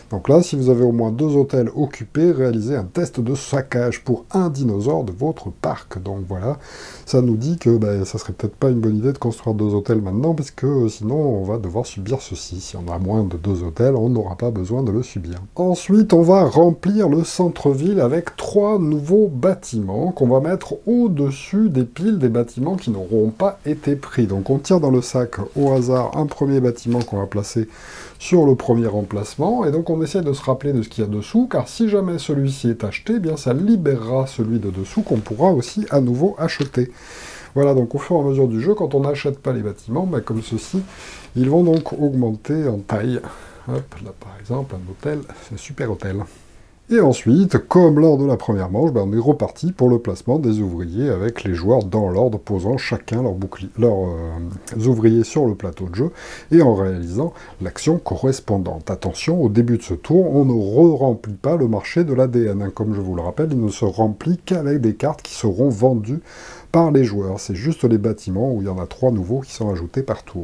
Donc là, si vous avez au moins deux hôtels occupés, réalisez un test de saccage pour un dinosaure de votre parc. Donc voilà, ça nous dit que ben, ça serait peut-être pas une bonne idée de construire deux hôtels maintenant, parce que sinon on va devoir subir ceci. Si on a moins de deux hôtels, on n'aura pas besoin de le subir. Ensuite, on va remplir le centre-ville avec trois nouveaux bâtiments qu'on va mettre au-dessus des piles des bâtiments qui n'auront pas été pris. Donc on tire dans le sac au hasard un premier bâtiment qu'on va placer sur le premier emplacement, et donc on essaie de se rappeler de ce qu'il y a dessous, car si jamais celui-ci est acheté, eh bien ça libérera celui de dessous qu'on pourra aussi à nouveau acheter. Voilà, donc au fur et à mesure du jeu, quand on n'achète pas les bâtiments, ben, comme ceci, ils vont donc augmenter en taille. Hop, là par exemple, un hôtel, c'est un super hôtel. Et ensuite, comme lors de la première manche, ben on est reparti pour le placement des ouvriers avec les joueurs dans l'ordre, posant chacun leurs leur, euh, ouvriers sur le plateau de jeu et en réalisant l'action correspondante. Attention, au début de ce tour, on ne re-remplit pas le marché de l'A D N. Hein. Comme je vous le rappelle, il ne se remplit qu'avec des cartes qui seront vendues par les joueurs. C'est juste les bâtiments où il y en a trois nouveaux qui sont ajoutés par tour.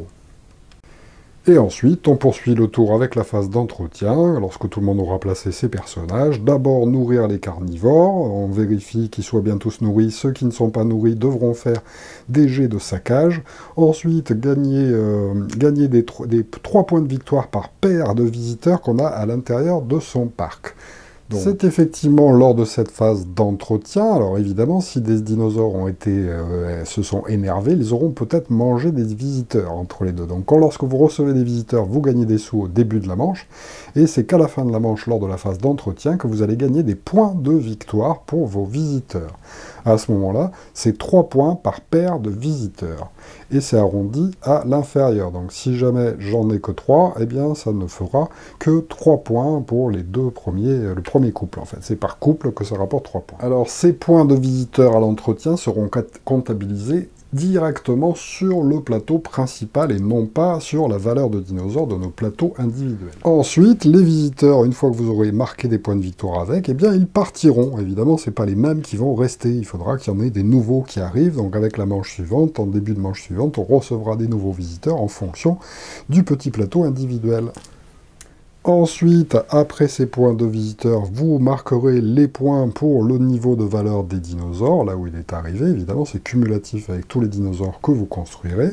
Et ensuite, on poursuit le tour avec la phase d'entretien, lorsque tout le monde aura placé ses personnages. D'abord, nourrir les carnivores, on vérifie qu'ils soient bien tous nourris. Ceux qui ne sont pas nourris devront faire des jets de saccage. Ensuite, gagner, euh, gagner des, des trois points de victoire par paire de visiteurs qu'on a à l'intérieur de son parc. C'est effectivement lors de cette phase d'entretien, alors évidemment, si des dinosaures ont été, euh, se sont énervés, ils auront peut-être mangé des visiteurs entre les deux. Donc quand, lorsque vous recevez des visiteurs, vous gagnez des sous au début de la manche, et c'est qu'à la fin de la manche, lors de la phase d'entretien, que vous allez gagner des points de victoire pour vos visiteurs. À ce moment-là, c'est trois points par paire de visiteurs. Et c'est arrondi à l'inférieur. Donc si jamais j'en ai que trois, eh bien ça ne fera que trois points pour les deux premiers, le premier couple en fait. C'est par couple que ça rapporte trois points. Alors ces points de visiteurs à l'entretien seront comptabilisés directement sur le plateau principal et non pas sur la valeur de dinosaures de nos plateaux individuels. Ensuite, les visiteurs, une fois que vous aurez marqué des points de victoire avec, eh bien ils partiront. Évidemment, c'est pas les mêmes qui vont rester. Il faudra qu'il y en ait des nouveaux qui arrivent. Donc avec la manche suivante, en début de manche suivante, on recevra des nouveaux visiteurs en fonction du petit plateau individuel. Ensuite, après ces points de visiteurs, vous marquerez les points pour le niveau de valeur des dinosaures, là où il est arrivé. Évidemment, c'est cumulatif avec tous les dinosaures que vous construirez.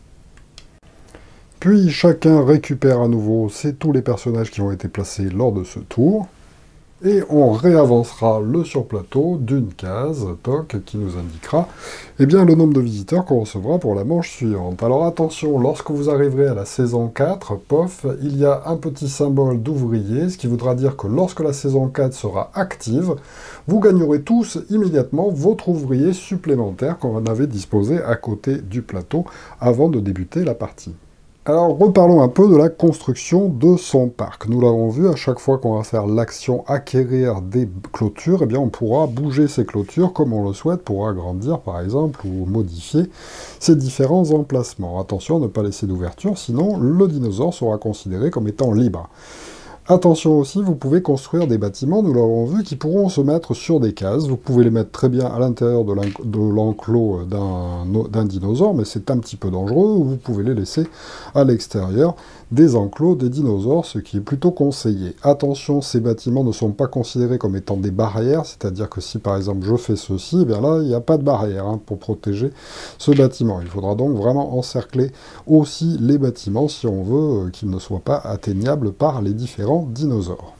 Puis, chacun récupère à nouveau c'est tous les personnages qui ont été placés lors de ce tour. Et on réavancera le surplateau d'une case, toc, qui nous indiquera eh bien, le nombre de visiteurs qu'on recevra pour la manche suivante. Alors attention, lorsque vous arriverez à la saison quatre, pof, il y a un petit symbole d'ouvrier, ce qui voudra dire que lorsque la saison quatre sera active, vous gagnerez tous immédiatement votre ouvrier supplémentaire qu'on avait disposé à côté du plateau avant de débuter la partie. Alors, reparlons un peu de la construction de son parc. Nous l'avons vu, à chaque fois qu'on va faire l'action acquérir des clôtures, eh bien, on pourra bouger ces clôtures comme on le souhaite pour agrandir, par exemple, ou modifier ces différents emplacements. Attention à ne pas laisser d'ouverture, sinon le dinosaure sera considéré comme étant libre. Attention aussi, vous pouvez construire des bâtiments, nous l'avons vu, qui pourront se mettre sur des cases. Vous pouvez les mettre très bien à l'intérieur de l'enclos d'un dinosaure, mais c'est un petit peu dangereux, ou vous pouvez les laisser à l'extérieur des enclos des dinosaures, ce qui est plutôt conseillé. Attention, ces bâtiments ne sont pas considérés comme étant des barrières, c'est-à-dire que si par exemple je fais ceci, eh bien là, il n'y a pas de barrière hein, pour protéger ce bâtiment. Il faudra donc vraiment encercler aussi les bâtiments si on veut euh, qu'ils ne soient pas atteignables par les différents dinosaures.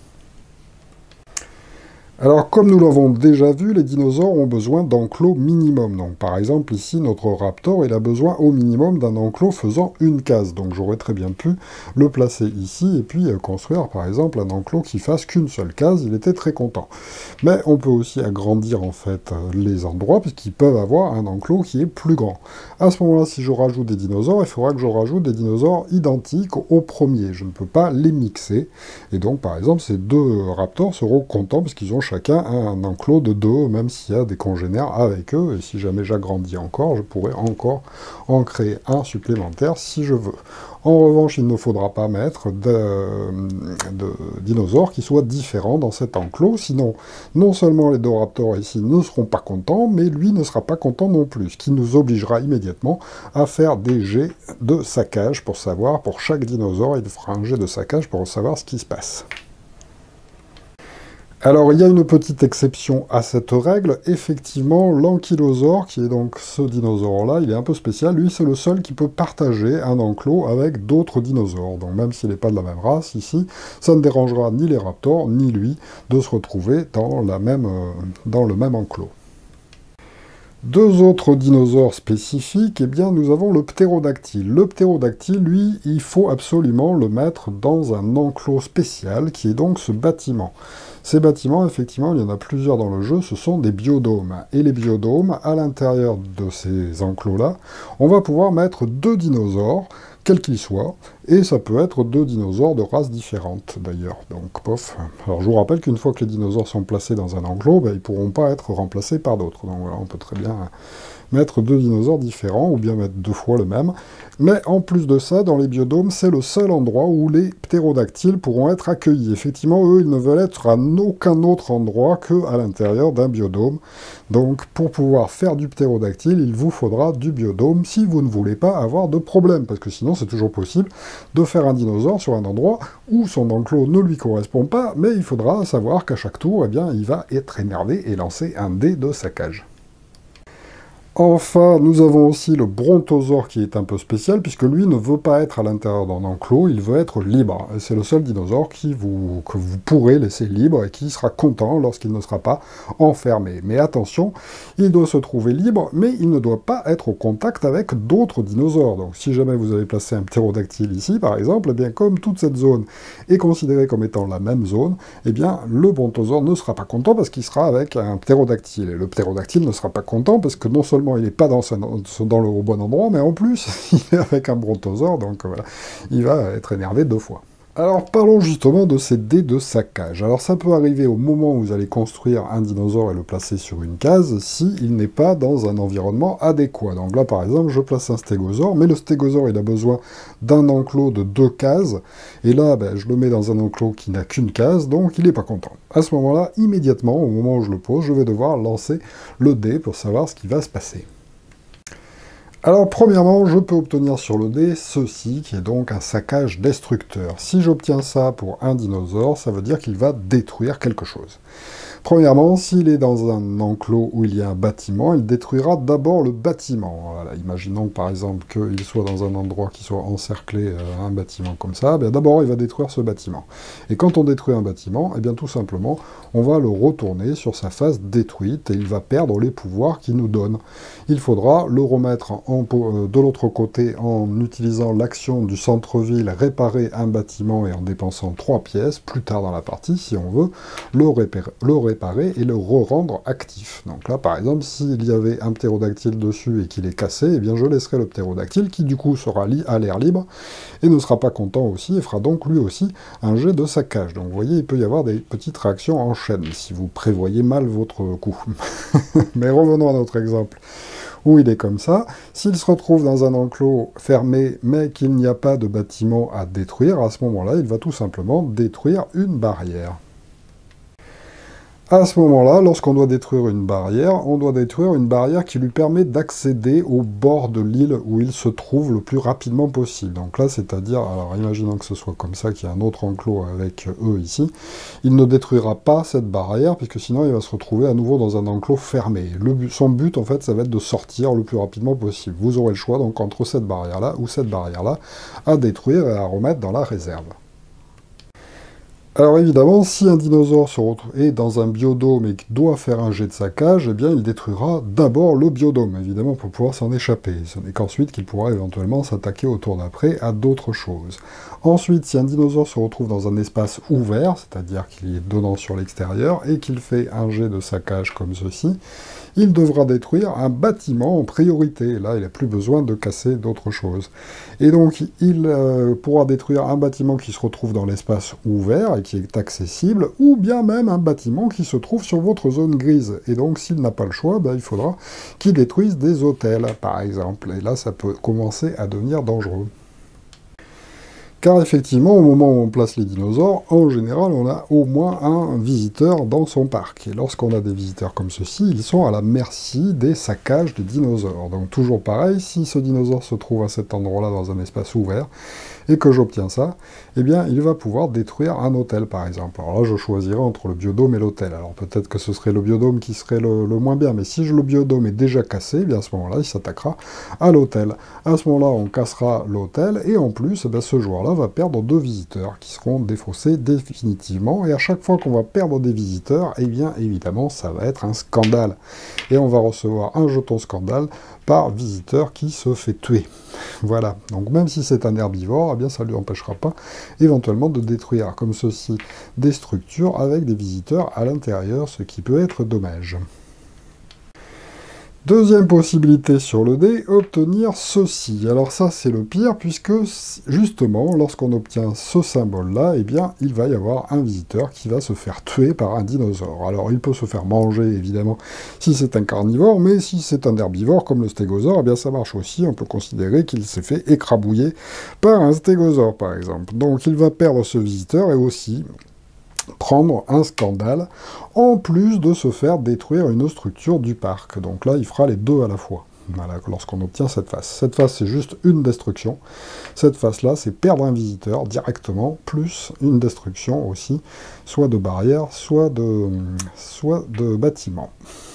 Alors, comme nous l'avons déjà vu, les dinosaures ont besoin d'enclos minimum. Donc, par exemple, ici, notre raptor, il a besoin au minimum d'un enclos faisant une case. Donc, j'aurais très bien pu le placer ici et puis euh, construire, par exemple, un enclos qui fasse qu'une seule case. Il était très content. Mais on peut aussi agrandir, en fait, les endroits, puisqu'ils peuvent avoir un enclos qui est plus grand. À ce moment-là, si je rajoute des dinosaures, il faudra que je rajoute des dinosaures identiques au premier. Je ne peux pas les mixer. Et donc, par exemple, ces deux raptors seront contents, parce qu'ils ont chacun un enclos de deux, même s'il y a des congénères avec eux, et si jamais j'agrandis encore, je pourrais encore en créer un supplémentaire si je veux. En revanche, il ne faudra pas mettre de, de dinosaures qui soient différents dans cet enclos, sinon non seulement les deux raptors ici ne seront pas contents, mais lui ne sera pas content non plus, ce qui nous obligera immédiatement à faire des jets de saccage pour savoir, pour chaque dinosaure, il fera un jet de saccage pour savoir ce qui se passe. Alors, il y a une petite exception à cette règle. Effectivement, l'ankylosaure, qui est donc ce dinosaure-là, il est un peu spécial. Lui, c'est le seul qui peut partager un enclos avec d'autres dinosaures. Donc, même s'il n'est pas de la même race, ici, ça ne dérangera ni les raptors, ni lui, de se retrouver dans, la même, euh, dans le même enclos. Deux autres dinosaures spécifiques, eh bien, nous avons le ptérodactyle. Le ptérodactyle, lui, il faut absolument le mettre dans un enclos spécial, qui est donc ce bâtiment. Ces bâtiments, effectivement, il y en a plusieurs dans le jeu, ce sont des biodômes. Et les biodômes, à l'intérieur de ces enclos-là, on va pouvoir mettre deux dinosaures, quels qu'ils soient, et ça peut être deux dinosaures de races différentes, d'ailleurs. Donc, pof. Alors, je vous rappelle qu'une fois que les dinosaures sont placés dans un enclos, ben, ils ne pourront pas être remplacés par d'autres. Donc voilà, on peut très bien mettre deux dinosaures différents, ou bien mettre deux fois le même. Mais en plus de ça, dans les biodômes, c'est le seul endroit où les ptérodactyles pourront être accueillis. Effectivement, eux, ils ne veulent être à aucun autre endroit qu'à l'intérieur d'un biodôme. Donc, pour pouvoir faire du ptérodactyle, il vous faudra du biodôme si vous ne voulez pas avoir de problème, parce que sinon, c'est toujours possible de faire un dinosaure sur un endroit où son enclos ne lui correspond pas, mais il faudra savoir qu'à chaque tour, eh bien, il va être énervé et lancer un dé de saccage. Enfin, nous avons aussi le brontosaure qui est un peu spécial, puisque lui ne veut pas être à l'intérieur d'un enclos, il veut être libre. C'est le seul dinosaure qui vous, que vous pourrez laisser libre et qui sera content lorsqu'il ne sera pas enfermé. Mais attention, il doit se trouver libre, mais il ne doit pas être au contact avec d'autres dinosaures. Donc si jamais vous avez placé un ptérodactyle ici, par exemple, eh bien comme toute cette zone est considérée comme étant la même zone, eh bien le brontosaure ne sera pas content parce qu'il sera avec un ptérodactyle. Et le ptérodactyle ne sera pas content parce que non seulement il n'est pas dans, son, dans le au bon endroit, mais en plus, il est avec un brontosaure, donc voilà, il va être énervé deux fois. Alors parlons justement de ces dés de saccage. Alors ça peut arriver au moment où vous allez construire un dinosaure et le placer sur une case, s'il n'est pas dans un environnement adéquat. Donc là par exemple, je place un stégosaure, mais le stégosaure il a besoin d'un enclos de deux cases, et là ben, je le mets dans un enclos qui n'a qu'une case, donc il n'est pas content. À ce moment-là, immédiatement, au moment où je le pose, je vais devoir lancer le dé pour savoir ce qui va se passer. Alors, premièrement, je peux obtenir sur le dé ceci, qui est donc un saccage destructeur. Si j'obtiens ça pour un dinosaure, ça veut dire qu'il va détruire quelque chose. Premièrement, s'il est dans un enclos où il y a un bâtiment, il détruira d'abord le bâtiment. Voilà, imaginons par exemple qu'il soit dans un endroit qui soit encerclé, euh, un bâtiment comme ça, d'abord il va détruire ce bâtiment. Et quand on détruit un bâtiment, eh bien tout simplement, on va le retourner sur sa face détruite et il va perdre les pouvoirs qu'il nous donne. Il faudra le remettre en, euh, de l'autre côté en utilisant l'action du centre-ville, réparer un bâtiment et en dépensant trois pièces, plus tard dans la partie, si on veut, le réparer. Le réparer et le re-rendre actif. Donc là, par exemple, s'il y avait un ptérodactyle dessus et qu'il est cassé, eh bien je laisserai le ptérodactyle qui du coup sera à l'air libre et ne sera pas content aussi et fera donc lui aussi un jet de saccage. Donc vous voyez, il peut y avoir des petites réactions en chaîne si vous prévoyez mal votre coup. Mais revenons à notre exemple où il est comme ça. S'il se retrouve dans un enclos fermé mais qu'il n'y a pas de bâtiment à détruire, à ce moment-là, il va tout simplement détruire une barrière. À ce moment-là, lorsqu'on doit détruire une barrière, on doit détruire une barrière qui lui permet d'accéder au bord de l'île où il se trouve le plus rapidement possible. Donc là, c'est-à-dire, alors imaginons que ce soit comme ça, qu'il y a un autre enclos avec eux ici, il ne détruira pas cette barrière, puisque sinon il va se retrouver à nouveau dans un enclos fermé. Le but, son but, en fait, ça va être de sortir le plus rapidement possible. Vous aurez le choix, donc, entre cette barrière-là ou cette barrière-là, à détruire et à remettre dans la réserve. Alors évidemment, si un dinosaure se retrouve est dans un biodôme et doit faire un jet de saccage, eh bien il détruira d'abord le biodôme, évidemment, pour pouvoir s'en échapper. Ce n'est qu'ensuite qu'il pourra éventuellement s'attaquer au tour d'après à d'autres choses. Ensuite, si un dinosaure se retrouve dans un espace ouvert, c'est-à-dire qu'il est donnant sur l'extérieur, et qu'il fait un jet de saccage comme ceci, il devra détruire un bâtiment en priorité. Là, il n'a plus besoin de casser d'autres choses. Et donc, il euh, pourra détruire un bâtiment qui se retrouve dans l'espace ouvert et qui est accessible, ou bien même un bâtiment qui se trouve sur votre zone grise. Et donc, s'il n'a pas le choix, ben, il faudra qu'il détruise des hôtels, par exemple. Et là, ça peut commencer à devenir dangereux. Car effectivement, au moment où on place les dinosaures, en général, on a au moins un visiteur dans son parc. Et lorsqu'on a des visiteurs comme ceci, ils sont à la merci des saccages des dinosaures. Donc toujours pareil, si ce dinosaure se trouve à cet endroit-là dans un espace ouvert, et que j'obtiens ça, eh bien, il va pouvoir détruire un hôtel, par exemple. Alors là, je choisirais entre le biodôme et l'hôtel. Alors peut-être que ce serait le biodôme qui serait le, le moins bien, mais si le biodôme est déjà cassé, eh bien à ce moment-là, il s'attaquera à l'hôtel. À ce moment-là, on cassera l'hôtel, et en plus, eh bien, ce joueur-là va perdre deux visiteurs, qui seront défaussés définitivement, et à chaque fois qu'on va perdre des visiteurs, eh bien, évidemment, ça va être un scandale. Et on va recevoir un jeton scandale par visiteur qui se fait tuer. Voilà, donc même si c'est un herbivore, eh bien ça ne lui empêchera pas éventuellement de détruire comme ceci des structures avec des visiteurs à l'intérieur, ce qui peut être dommage. Deuxième possibilité sur le dé, obtenir ceci. Alors ça, c'est le pire, puisque justement, lorsqu'on obtient ce symbole-là, eh bien, il va y avoir un visiteur qui va se faire tuer par un dinosaure. Alors, il peut se faire manger, évidemment, si c'est un carnivore, mais si c'est un herbivore, comme le stégosaure, eh bien, ça marche aussi. On peut considérer qu'il s'est fait écrabouiller par un stégosaure, par exemple. Donc, il va perdre ce visiteur, et aussi prendre un scandale, en plus de se faire détruire une structure du parc. Donc là, il fera les deux à la fois, voilà, lorsqu'on obtient cette phase. Cette phase, c'est juste une destruction. Cette phase-là, c'est perdre un visiteur directement, plus une destruction aussi, soit de barrières, soit de, soit de bâtiments.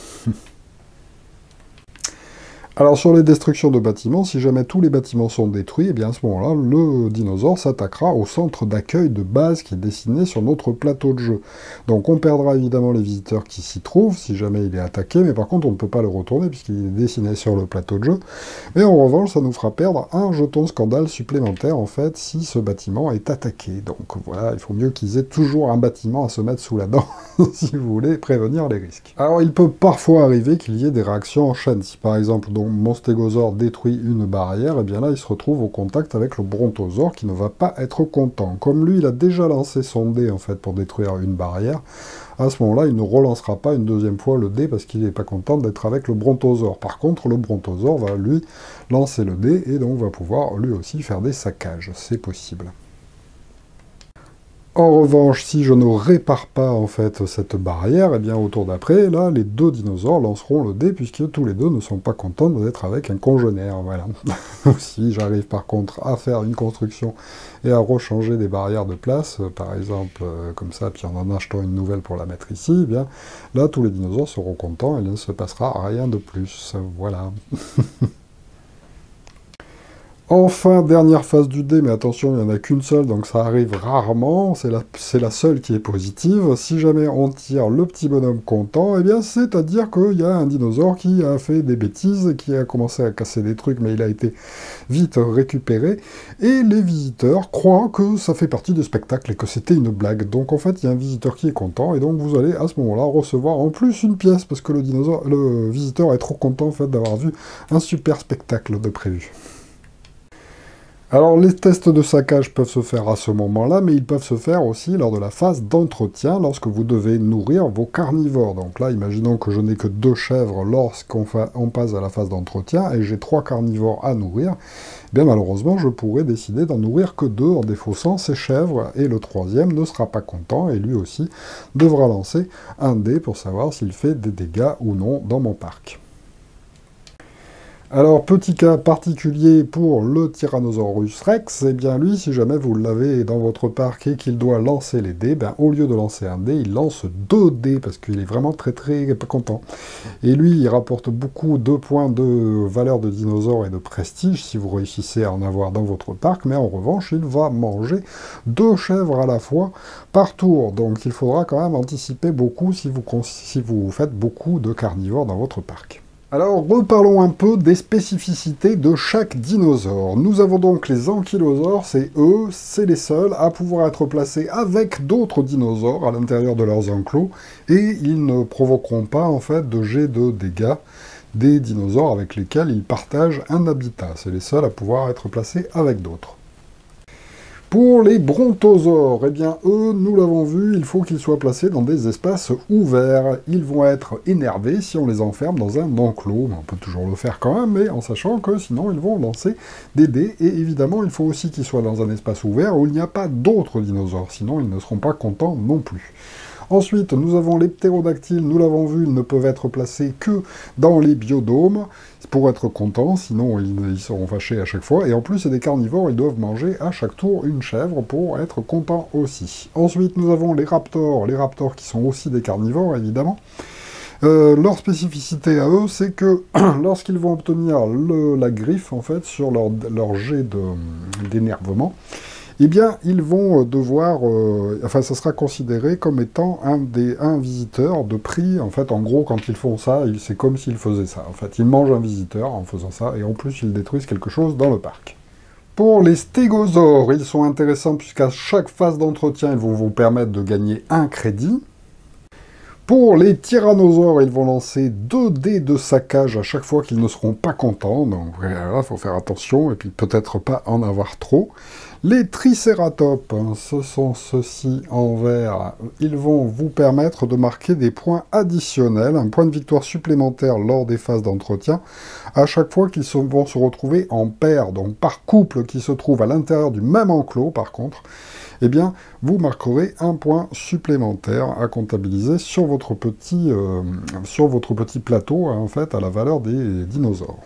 Alors sur les destructions de bâtiments, si jamais tous les bâtiments sont détruits, eh bien à ce moment-là, le dinosaure s'attaquera au centre d'accueil de base qui est dessiné sur notre plateau de jeu. Donc on perdra évidemment les visiteurs qui s'y trouvent, si jamais il est attaqué, mais par contre on ne peut pas le retourner puisqu'il est dessiné sur le plateau de jeu. Mais en revanche, ça nous fera perdre un jeton scandale supplémentaire, en fait, si ce bâtiment est attaqué. Donc voilà, il faut mieux qu'ils aient toujours un bâtiment à se mettre sous la dent, si vous voulez prévenir les risques. Alors il peut parfois arriver qu'il y ait des réactions en chaîne, si par exemple donc, mon stégosaure détruit une barrière, et bien là il se retrouve au contact avec le brontosaure qui ne va pas être content. Comme lui il a déjà lancé son dé en fait pour détruire une barrière, à ce moment-là il ne relancera pas une deuxième fois le dé parce qu'il n'est pas content d'être avec le brontosaure. Par contre le brontosaure va lui lancer le dé et donc va pouvoir lui aussi faire des saccages, c'est possible. En revanche, si je ne répare pas en fait cette barrière, et eh bien au tour d'après, là, les deux dinosaures lanceront le dé puisque tous les deux ne sont pas contents d'être avec un congénère. Voilà. Si j'arrive par contre à faire une construction et à rechanger des barrières de place, euh, par exemple euh, comme ça, puis en en achetant une nouvelle pour la mettre ici, eh bien là tous les dinosaures seront contents et il ne se passera rien de plus. Voilà. Enfin, dernière phase du dé, mais attention, il n'y en a qu'une seule, donc ça arrive rarement, c'est la, c'est la seule qui est positive. Si jamais on tire le petit bonhomme content, eh bien c'est-à-dire qu'il y a un dinosaure qui a fait des bêtises, qui a commencé à casser des trucs, mais il a été vite récupéré, et les visiteurs croient que ça fait partie du spectacle et que c'était une blague. Donc en fait, il y a un visiteur qui est content, et donc vous allez à ce moment-là recevoir en plus une pièce, parce que le, dinosaure, le visiteur est trop content en fait d'avoir vu un super spectacle de prévu. Alors, les tests de saccage peuvent se faire à ce moment-là, mais ils peuvent se faire aussi lors de la phase d'entretien, lorsque vous devez nourrir vos carnivores. Donc là, imaginons que je n'ai que deux chèvres lorsqu'on on passe à la phase d'entretien, et j'ai trois carnivores à nourrir. Eh bien, malheureusement, je pourrais décider d'en nourrir que deux en défaussant ces chèvres, et le troisième ne sera pas content, et lui aussi devra lancer un dé pour savoir s'il fait des dégâts ou non dans mon parc. Alors, petit cas particulier pour le Tyrannosaurus Rex, eh bien lui, si jamais vous l'avez dans votre parc et qu'il doit lancer les dés, ben, au lieu de lancer un dé, il lance deux dés, parce qu'il est vraiment très très pas content. Et lui, il rapporte beaucoup de points de valeur de dinosaure et de prestige, si vous réussissez à en avoir dans votre parc, mais en revanche, il va manger deux chèvres à la fois par tour. Donc il faudra quand même anticiper beaucoup si vous, si vous faites beaucoup de carnivores dans votre parc. Alors, reparlons un peu des spécificités de chaque dinosaure. Nous avons donc les ankylosaures, c'est eux, c'est les seuls à pouvoir être placés avec d'autres dinosaures à l'intérieur de leurs enclos, et ils ne provoqueront pas, en fait, de jet de dégâts des dinosaures avec lesquels ils partagent un habitat. C'est les seuls à pouvoir être placés avec d'autres. Pour les brontosaures, eh bien, eux, nous l'avons vu, il faut qu'ils soient placés dans des espaces ouverts. Ils vont être énervés si on les enferme dans un enclos. On peut toujours le faire quand même, mais en sachant que sinon, ils vont lancer des dés. Et évidemment, il faut aussi qu'ils soient dans un espace ouvert où il n'y a pas d'autres dinosaures. Sinon, ils ne seront pas contents non plus. Ensuite, nous avons les ptérodactyles, nous l'avons vu, ils ne peuvent être placés que dans les biodômes, pour être contents, sinon ils, ils seront fâchés à chaque fois. Et en plus, c'est des carnivores, ils doivent manger à chaque tour une chèvre pour être contents aussi. Ensuite, nous avons les raptors, les raptors qui sont aussi des carnivores, évidemment. Euh, leur spécificité à eux, c'est que lorsqu'ils vont obtenir le, la griffe, en fait, sur leur, leur jet d'énervement, eh bien, ils vont devoir... Euh, enfin, ça sera considéré comme étant un, des, un visiteur de prix. En fait, en gros, quand ils font ça, c'est comme s'ils faisaient ça. En fait, ils mangent un visiteur en faisant ça, et en plus, ils détruisent quelque chose dans le parc. Pour les stégosaures, ils sont intéressants puisqu'à chaque phase d'entretien, ils vont vous permettre de gagner un crédit. Pour les tyrannosaures, ils vont lancer deux dés de saccage à chaque fois qu'ils ne seront pas contents. Donc voilà, il faut faire attention et puis peut-être pas en avoir trop. Les tricératops, ce sont ceux-ci en vert. Ils vont vous permettre de marquer des points additionnels, un point de victoire supplémentaire lors des phases d'entretien, à chaque fois qu'ils vont se retrouver en paire, donc par couple qui se trouve à l'intérieur du même enclos par contre. Eh bien, vous marquerez un point supplémentaire à comptabiliser sur votre petit, euh, sur votre petit plateau, en fait, à la valeur des dinosaures.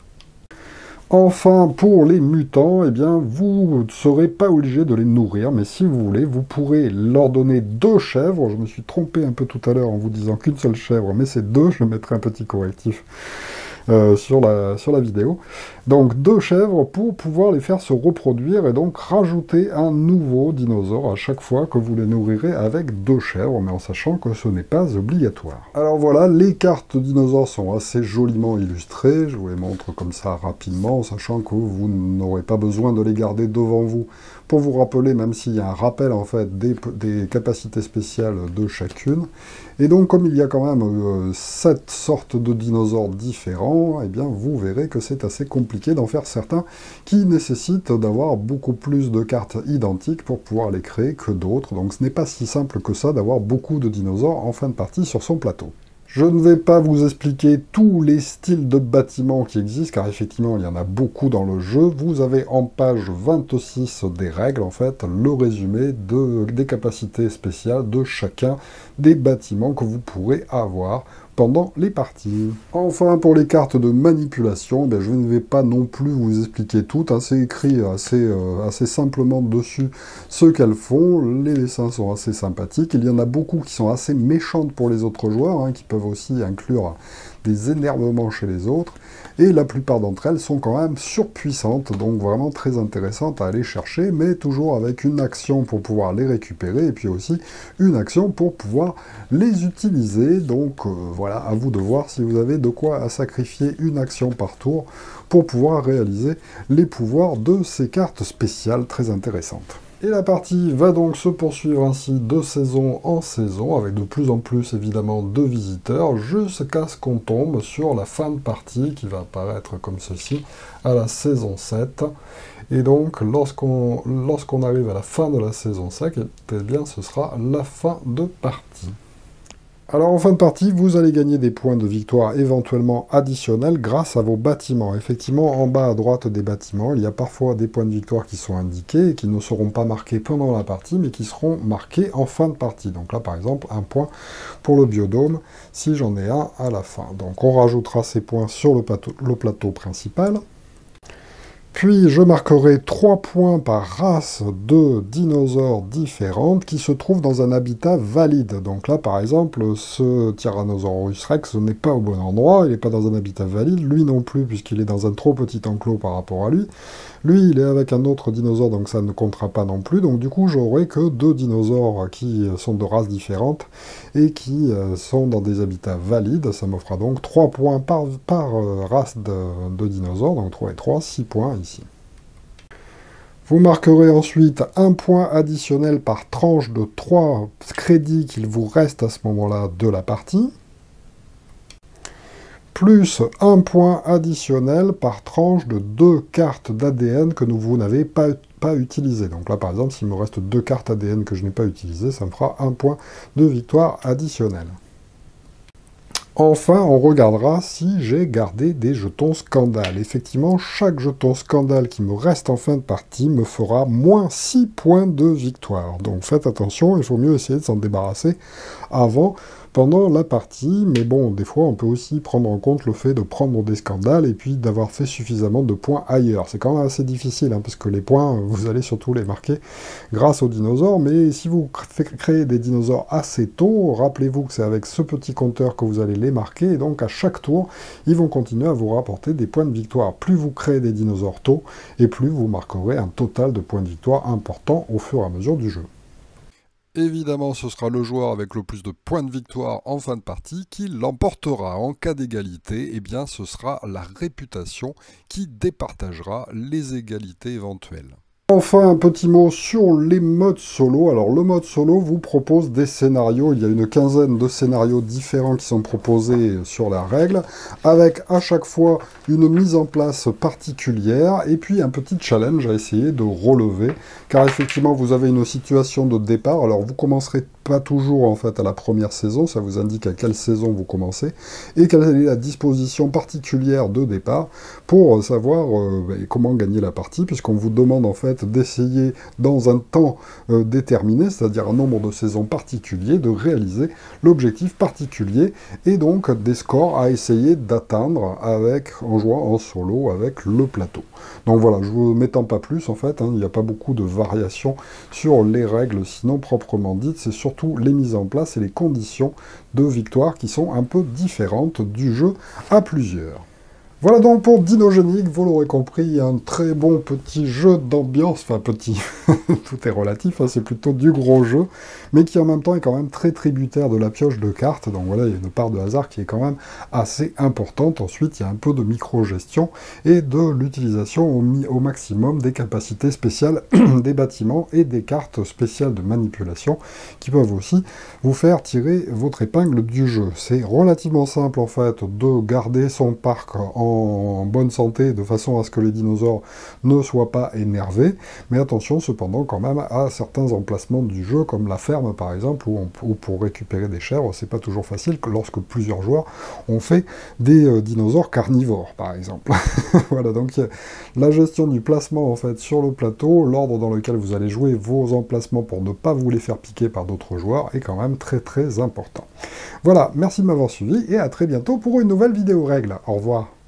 Enfin, pour les mutants, eh bien, vous ne serez pas obligé de les nourrir, mais si vous voulez, vous pourrez leur donner deux chèvres. Je me suis trompé un peu tout à l'heure en vous disant qu'une seule chèvre, mais c'est deux, je mettrai un petit correctif. Euh, sur, la, sur la vidéo. Donc deux chèvres pour pouvoir les faire se reproduire et donc rajouter un nouveau dinosaure à chaque fois que vous les nourrirez avec deux chèvres, mais en sachant que ce n'est pas obligatoire. Alors voilà, les cartes dinosaures sont assez joliment illustrées, je vous les montre comme ça rapidement, en sachant que vous n'aurez pas besoin de les garder devant vous pour vous rappeler, même s'il y a un rappel en fait des, des capacités spéciales de chacune. Et donc comme il y a quand même euh, sept sortes de dinosaures différents, eh bien vous verrez que c'est assez compliqué d'en faire certains qui nécessitent d'avoir beaucoup plus de cartes identiques pour pouvoir les créer que d'autres. Donc ce n'est pas si simple que ça d'avoir beaucoup de dinosaures en fin de partie sur son plateau. Je ne vais pas vous expliquer tous les styles de bâtiments qui existent, car effectivement, il y en a beaucoup dans le jeu. Vous avez en page vingt-six des règles, en fait, le résumé de, des capacités spéciales de chacun des bâtiments que vous pourrez avoir pendant les parties. Enfin, pour les cartes de manipulation, ben, je ne vais pas non plus vous expliquer toutes, hein, c'est écrit assez, euh, assez simplement dessus ce qu'elles font, les dessins sont assez sympathiques, il y en a beaucoup qui sont assez méchantes pour les autres joueurs, hein, qui peuvent aussi inclure des énervements chez les autres, et la plupart d'entre elles sont quand même surpuissantes, donc vraiment très intéressantes à aller chercher, mais toujours avec une action pour pouvoir les récupérer, et puis aussi une action pour pouvoir les utiliser, donc euh, voilà, à vous de voir si vous avez de quoi à sacrifier une action par tour pour pouvoir réaliser les pouvoirs de ces cartes spéciales très intéressantes. Et la partie va donc se poursuivre ainsi de saison en saison, avec de plus en plus évidemment de visiteurs, jusqu'à ce qu'on tombe sur la fin de partie, qui va apparaître comme ceci, à la saison sept. Et donc, lorsqu'on lorsqu'on arrive à la fin de la saison sept, eh bien, ce sera la fin de partie. Alors en fin de partie, vous allez gagner des points de victoire éventuellement additionnels grâce à vos bâtiments. Effectivement, en bas à droite des bâtiments, il y a parfois des points de victoire qui sont indiqués et qui ne seront pas marqués pendant la partie, mais qui seront marqués en fin de partie. Donc là, par exemple, un point pour le biodôme, si j'en ai un à la fin. Donc on rajoutera ces points sur le plateau, le plateau principal. Puis je marquerai trois points par race de dinosaures différentes qui se trouvent dans un habitat valide. Donc là, par exemple, ce Tyrannosaurus Rex n'est pas au bon endroit, il n'est pas dans un habitat valide, lui non plus, puisqu'il est dans un trop petit enclos par rapport à lui. Lui, il est avec un autre dinosaure, donc ça ne comptera pas non plus. Donc du coup, j'aurai que deux dinosaures qui sont de races différentes et qui sont dans des habitats valides. Ça me fera donc trois points par, par race de, de dinosaures, donc trois et trois, six points ici. Vous marquerez ensuite un point additionnel par tranche de trois crédits qu'il vous reste à ce moment-là de la partie, plus un point additionnel par tranche de deux cartes d'A D N que vous n'avez pas, pas utilisées. Donc là, par exemple, s'il me reste deux cartes A D N que je n'ai pas utilisées, ça me fera un point de victoire additionnel. Enfin, on regardera si j'ai gardé des jetons scandales. Effectivement, chaque jeton scandale qui me reste en fin de partie me fera moins six points de victoire. Donc faites attention, il faut mieux essayer de s'en débarrasser avant, pendant la partie. Mais bon, des fois, on peut aussi prendre en compte le fait de prendre des scandales et puis d'avoir fait suffisamment de points ailleurs. C'est quand même assez difficile, hein, parce que les points, vous allez surtout les marquer grâce aux dinosaures. Mais si vous créez des dinosaures assez tôt, rappelez-vous que c'est avec ce petit compteur que vous allez les marquer, et donc à chaque tour, ils vont continuer à vous rapporter des points de victoire. Plus vous créez des dinosaures tôt, et plus vous marquerez un total de points de victoire important au fur et à mesure du jeu. Évidemment, ce sera le joueur avec le plus de points de victoire en fin de partie qui l'emportera. En cas d'égalité, eh bien, ce sera la réputation qui départagera les égalités éventuelles. Enfin, un petit mot sur les modes solo. Alors, le mode solo vous propose des scénarios. Il y a une quinzaine de scénarios différents qui sont proposés sur la règle, avec à chaque fois une mise en place particulière, et puis un petit challenge à essayer de relever, car effectivement, vous avez une situation de départ. Alors, vous commencerez pas toujours en fait à la première saison, ça vous indique à quelle saison vous commencez, et quelle est la disposition particulière de départ pour savoir euh, comment gagner la partie, puisqu'on vous demande en fait d'essayer dans un temps euh, déterminé, c'est-à-dire un nombre de saisons particulier, de réaliser l'objectif particulier, et donc des scores à essayer d'atteindre avec en jouant en solo avec le plateau. Donc voilà, je ne vous m'étends pas plus en fait, hein, il n'y a pas beaucoup de variations sur les règles, sinon proprement dites, c'est surtout les mises en place et les conditions de victoire qui sont un peu différentes du jeu à plusieurs. Voilà donc pour Dinogenic, vous l'aurez compris, un très bon petit jeu d'ambiance, enfin petit, tout est relatif, hein, c'est plutôt du gros jeu, mais qui en même temps est quand même très tributaire de la pioche de cartes, donc voilà, il y a une part de hasard qui est quand même assez importante. Ensuite, il y a un peu de micro-gestion et de l'utilisation au, au maximum des capacités spéciales des bâtiments et des cartes spéciales de manipulation qui peuvent aussi vous faire tirer votre épingle du jeu. C'est relativement simple en fait de garder son parc en en bonne santé, de façon à ce que les dinosaures ne soient pas énervés, mais attention cependant quand même à certains emplacements du jeu, comme la ferme par exemple, où, on, où pour récupérer des chèvres, c'est pas toujours facile que lorsque plusieurs joueurs ont fait des euh, dinosaures carnivores par exemple. Voilà, donc la gestion du placement en fait sur le plateau, l'ordre dans lequel vous allez jouer vos emplacements pour ne pas vous les faire piquer par d'autres joueurs est quand même très très important. Voilà, merci de m'avoir suivi et à très bientôt pour une nouvelle vidéo règle. Au revoir.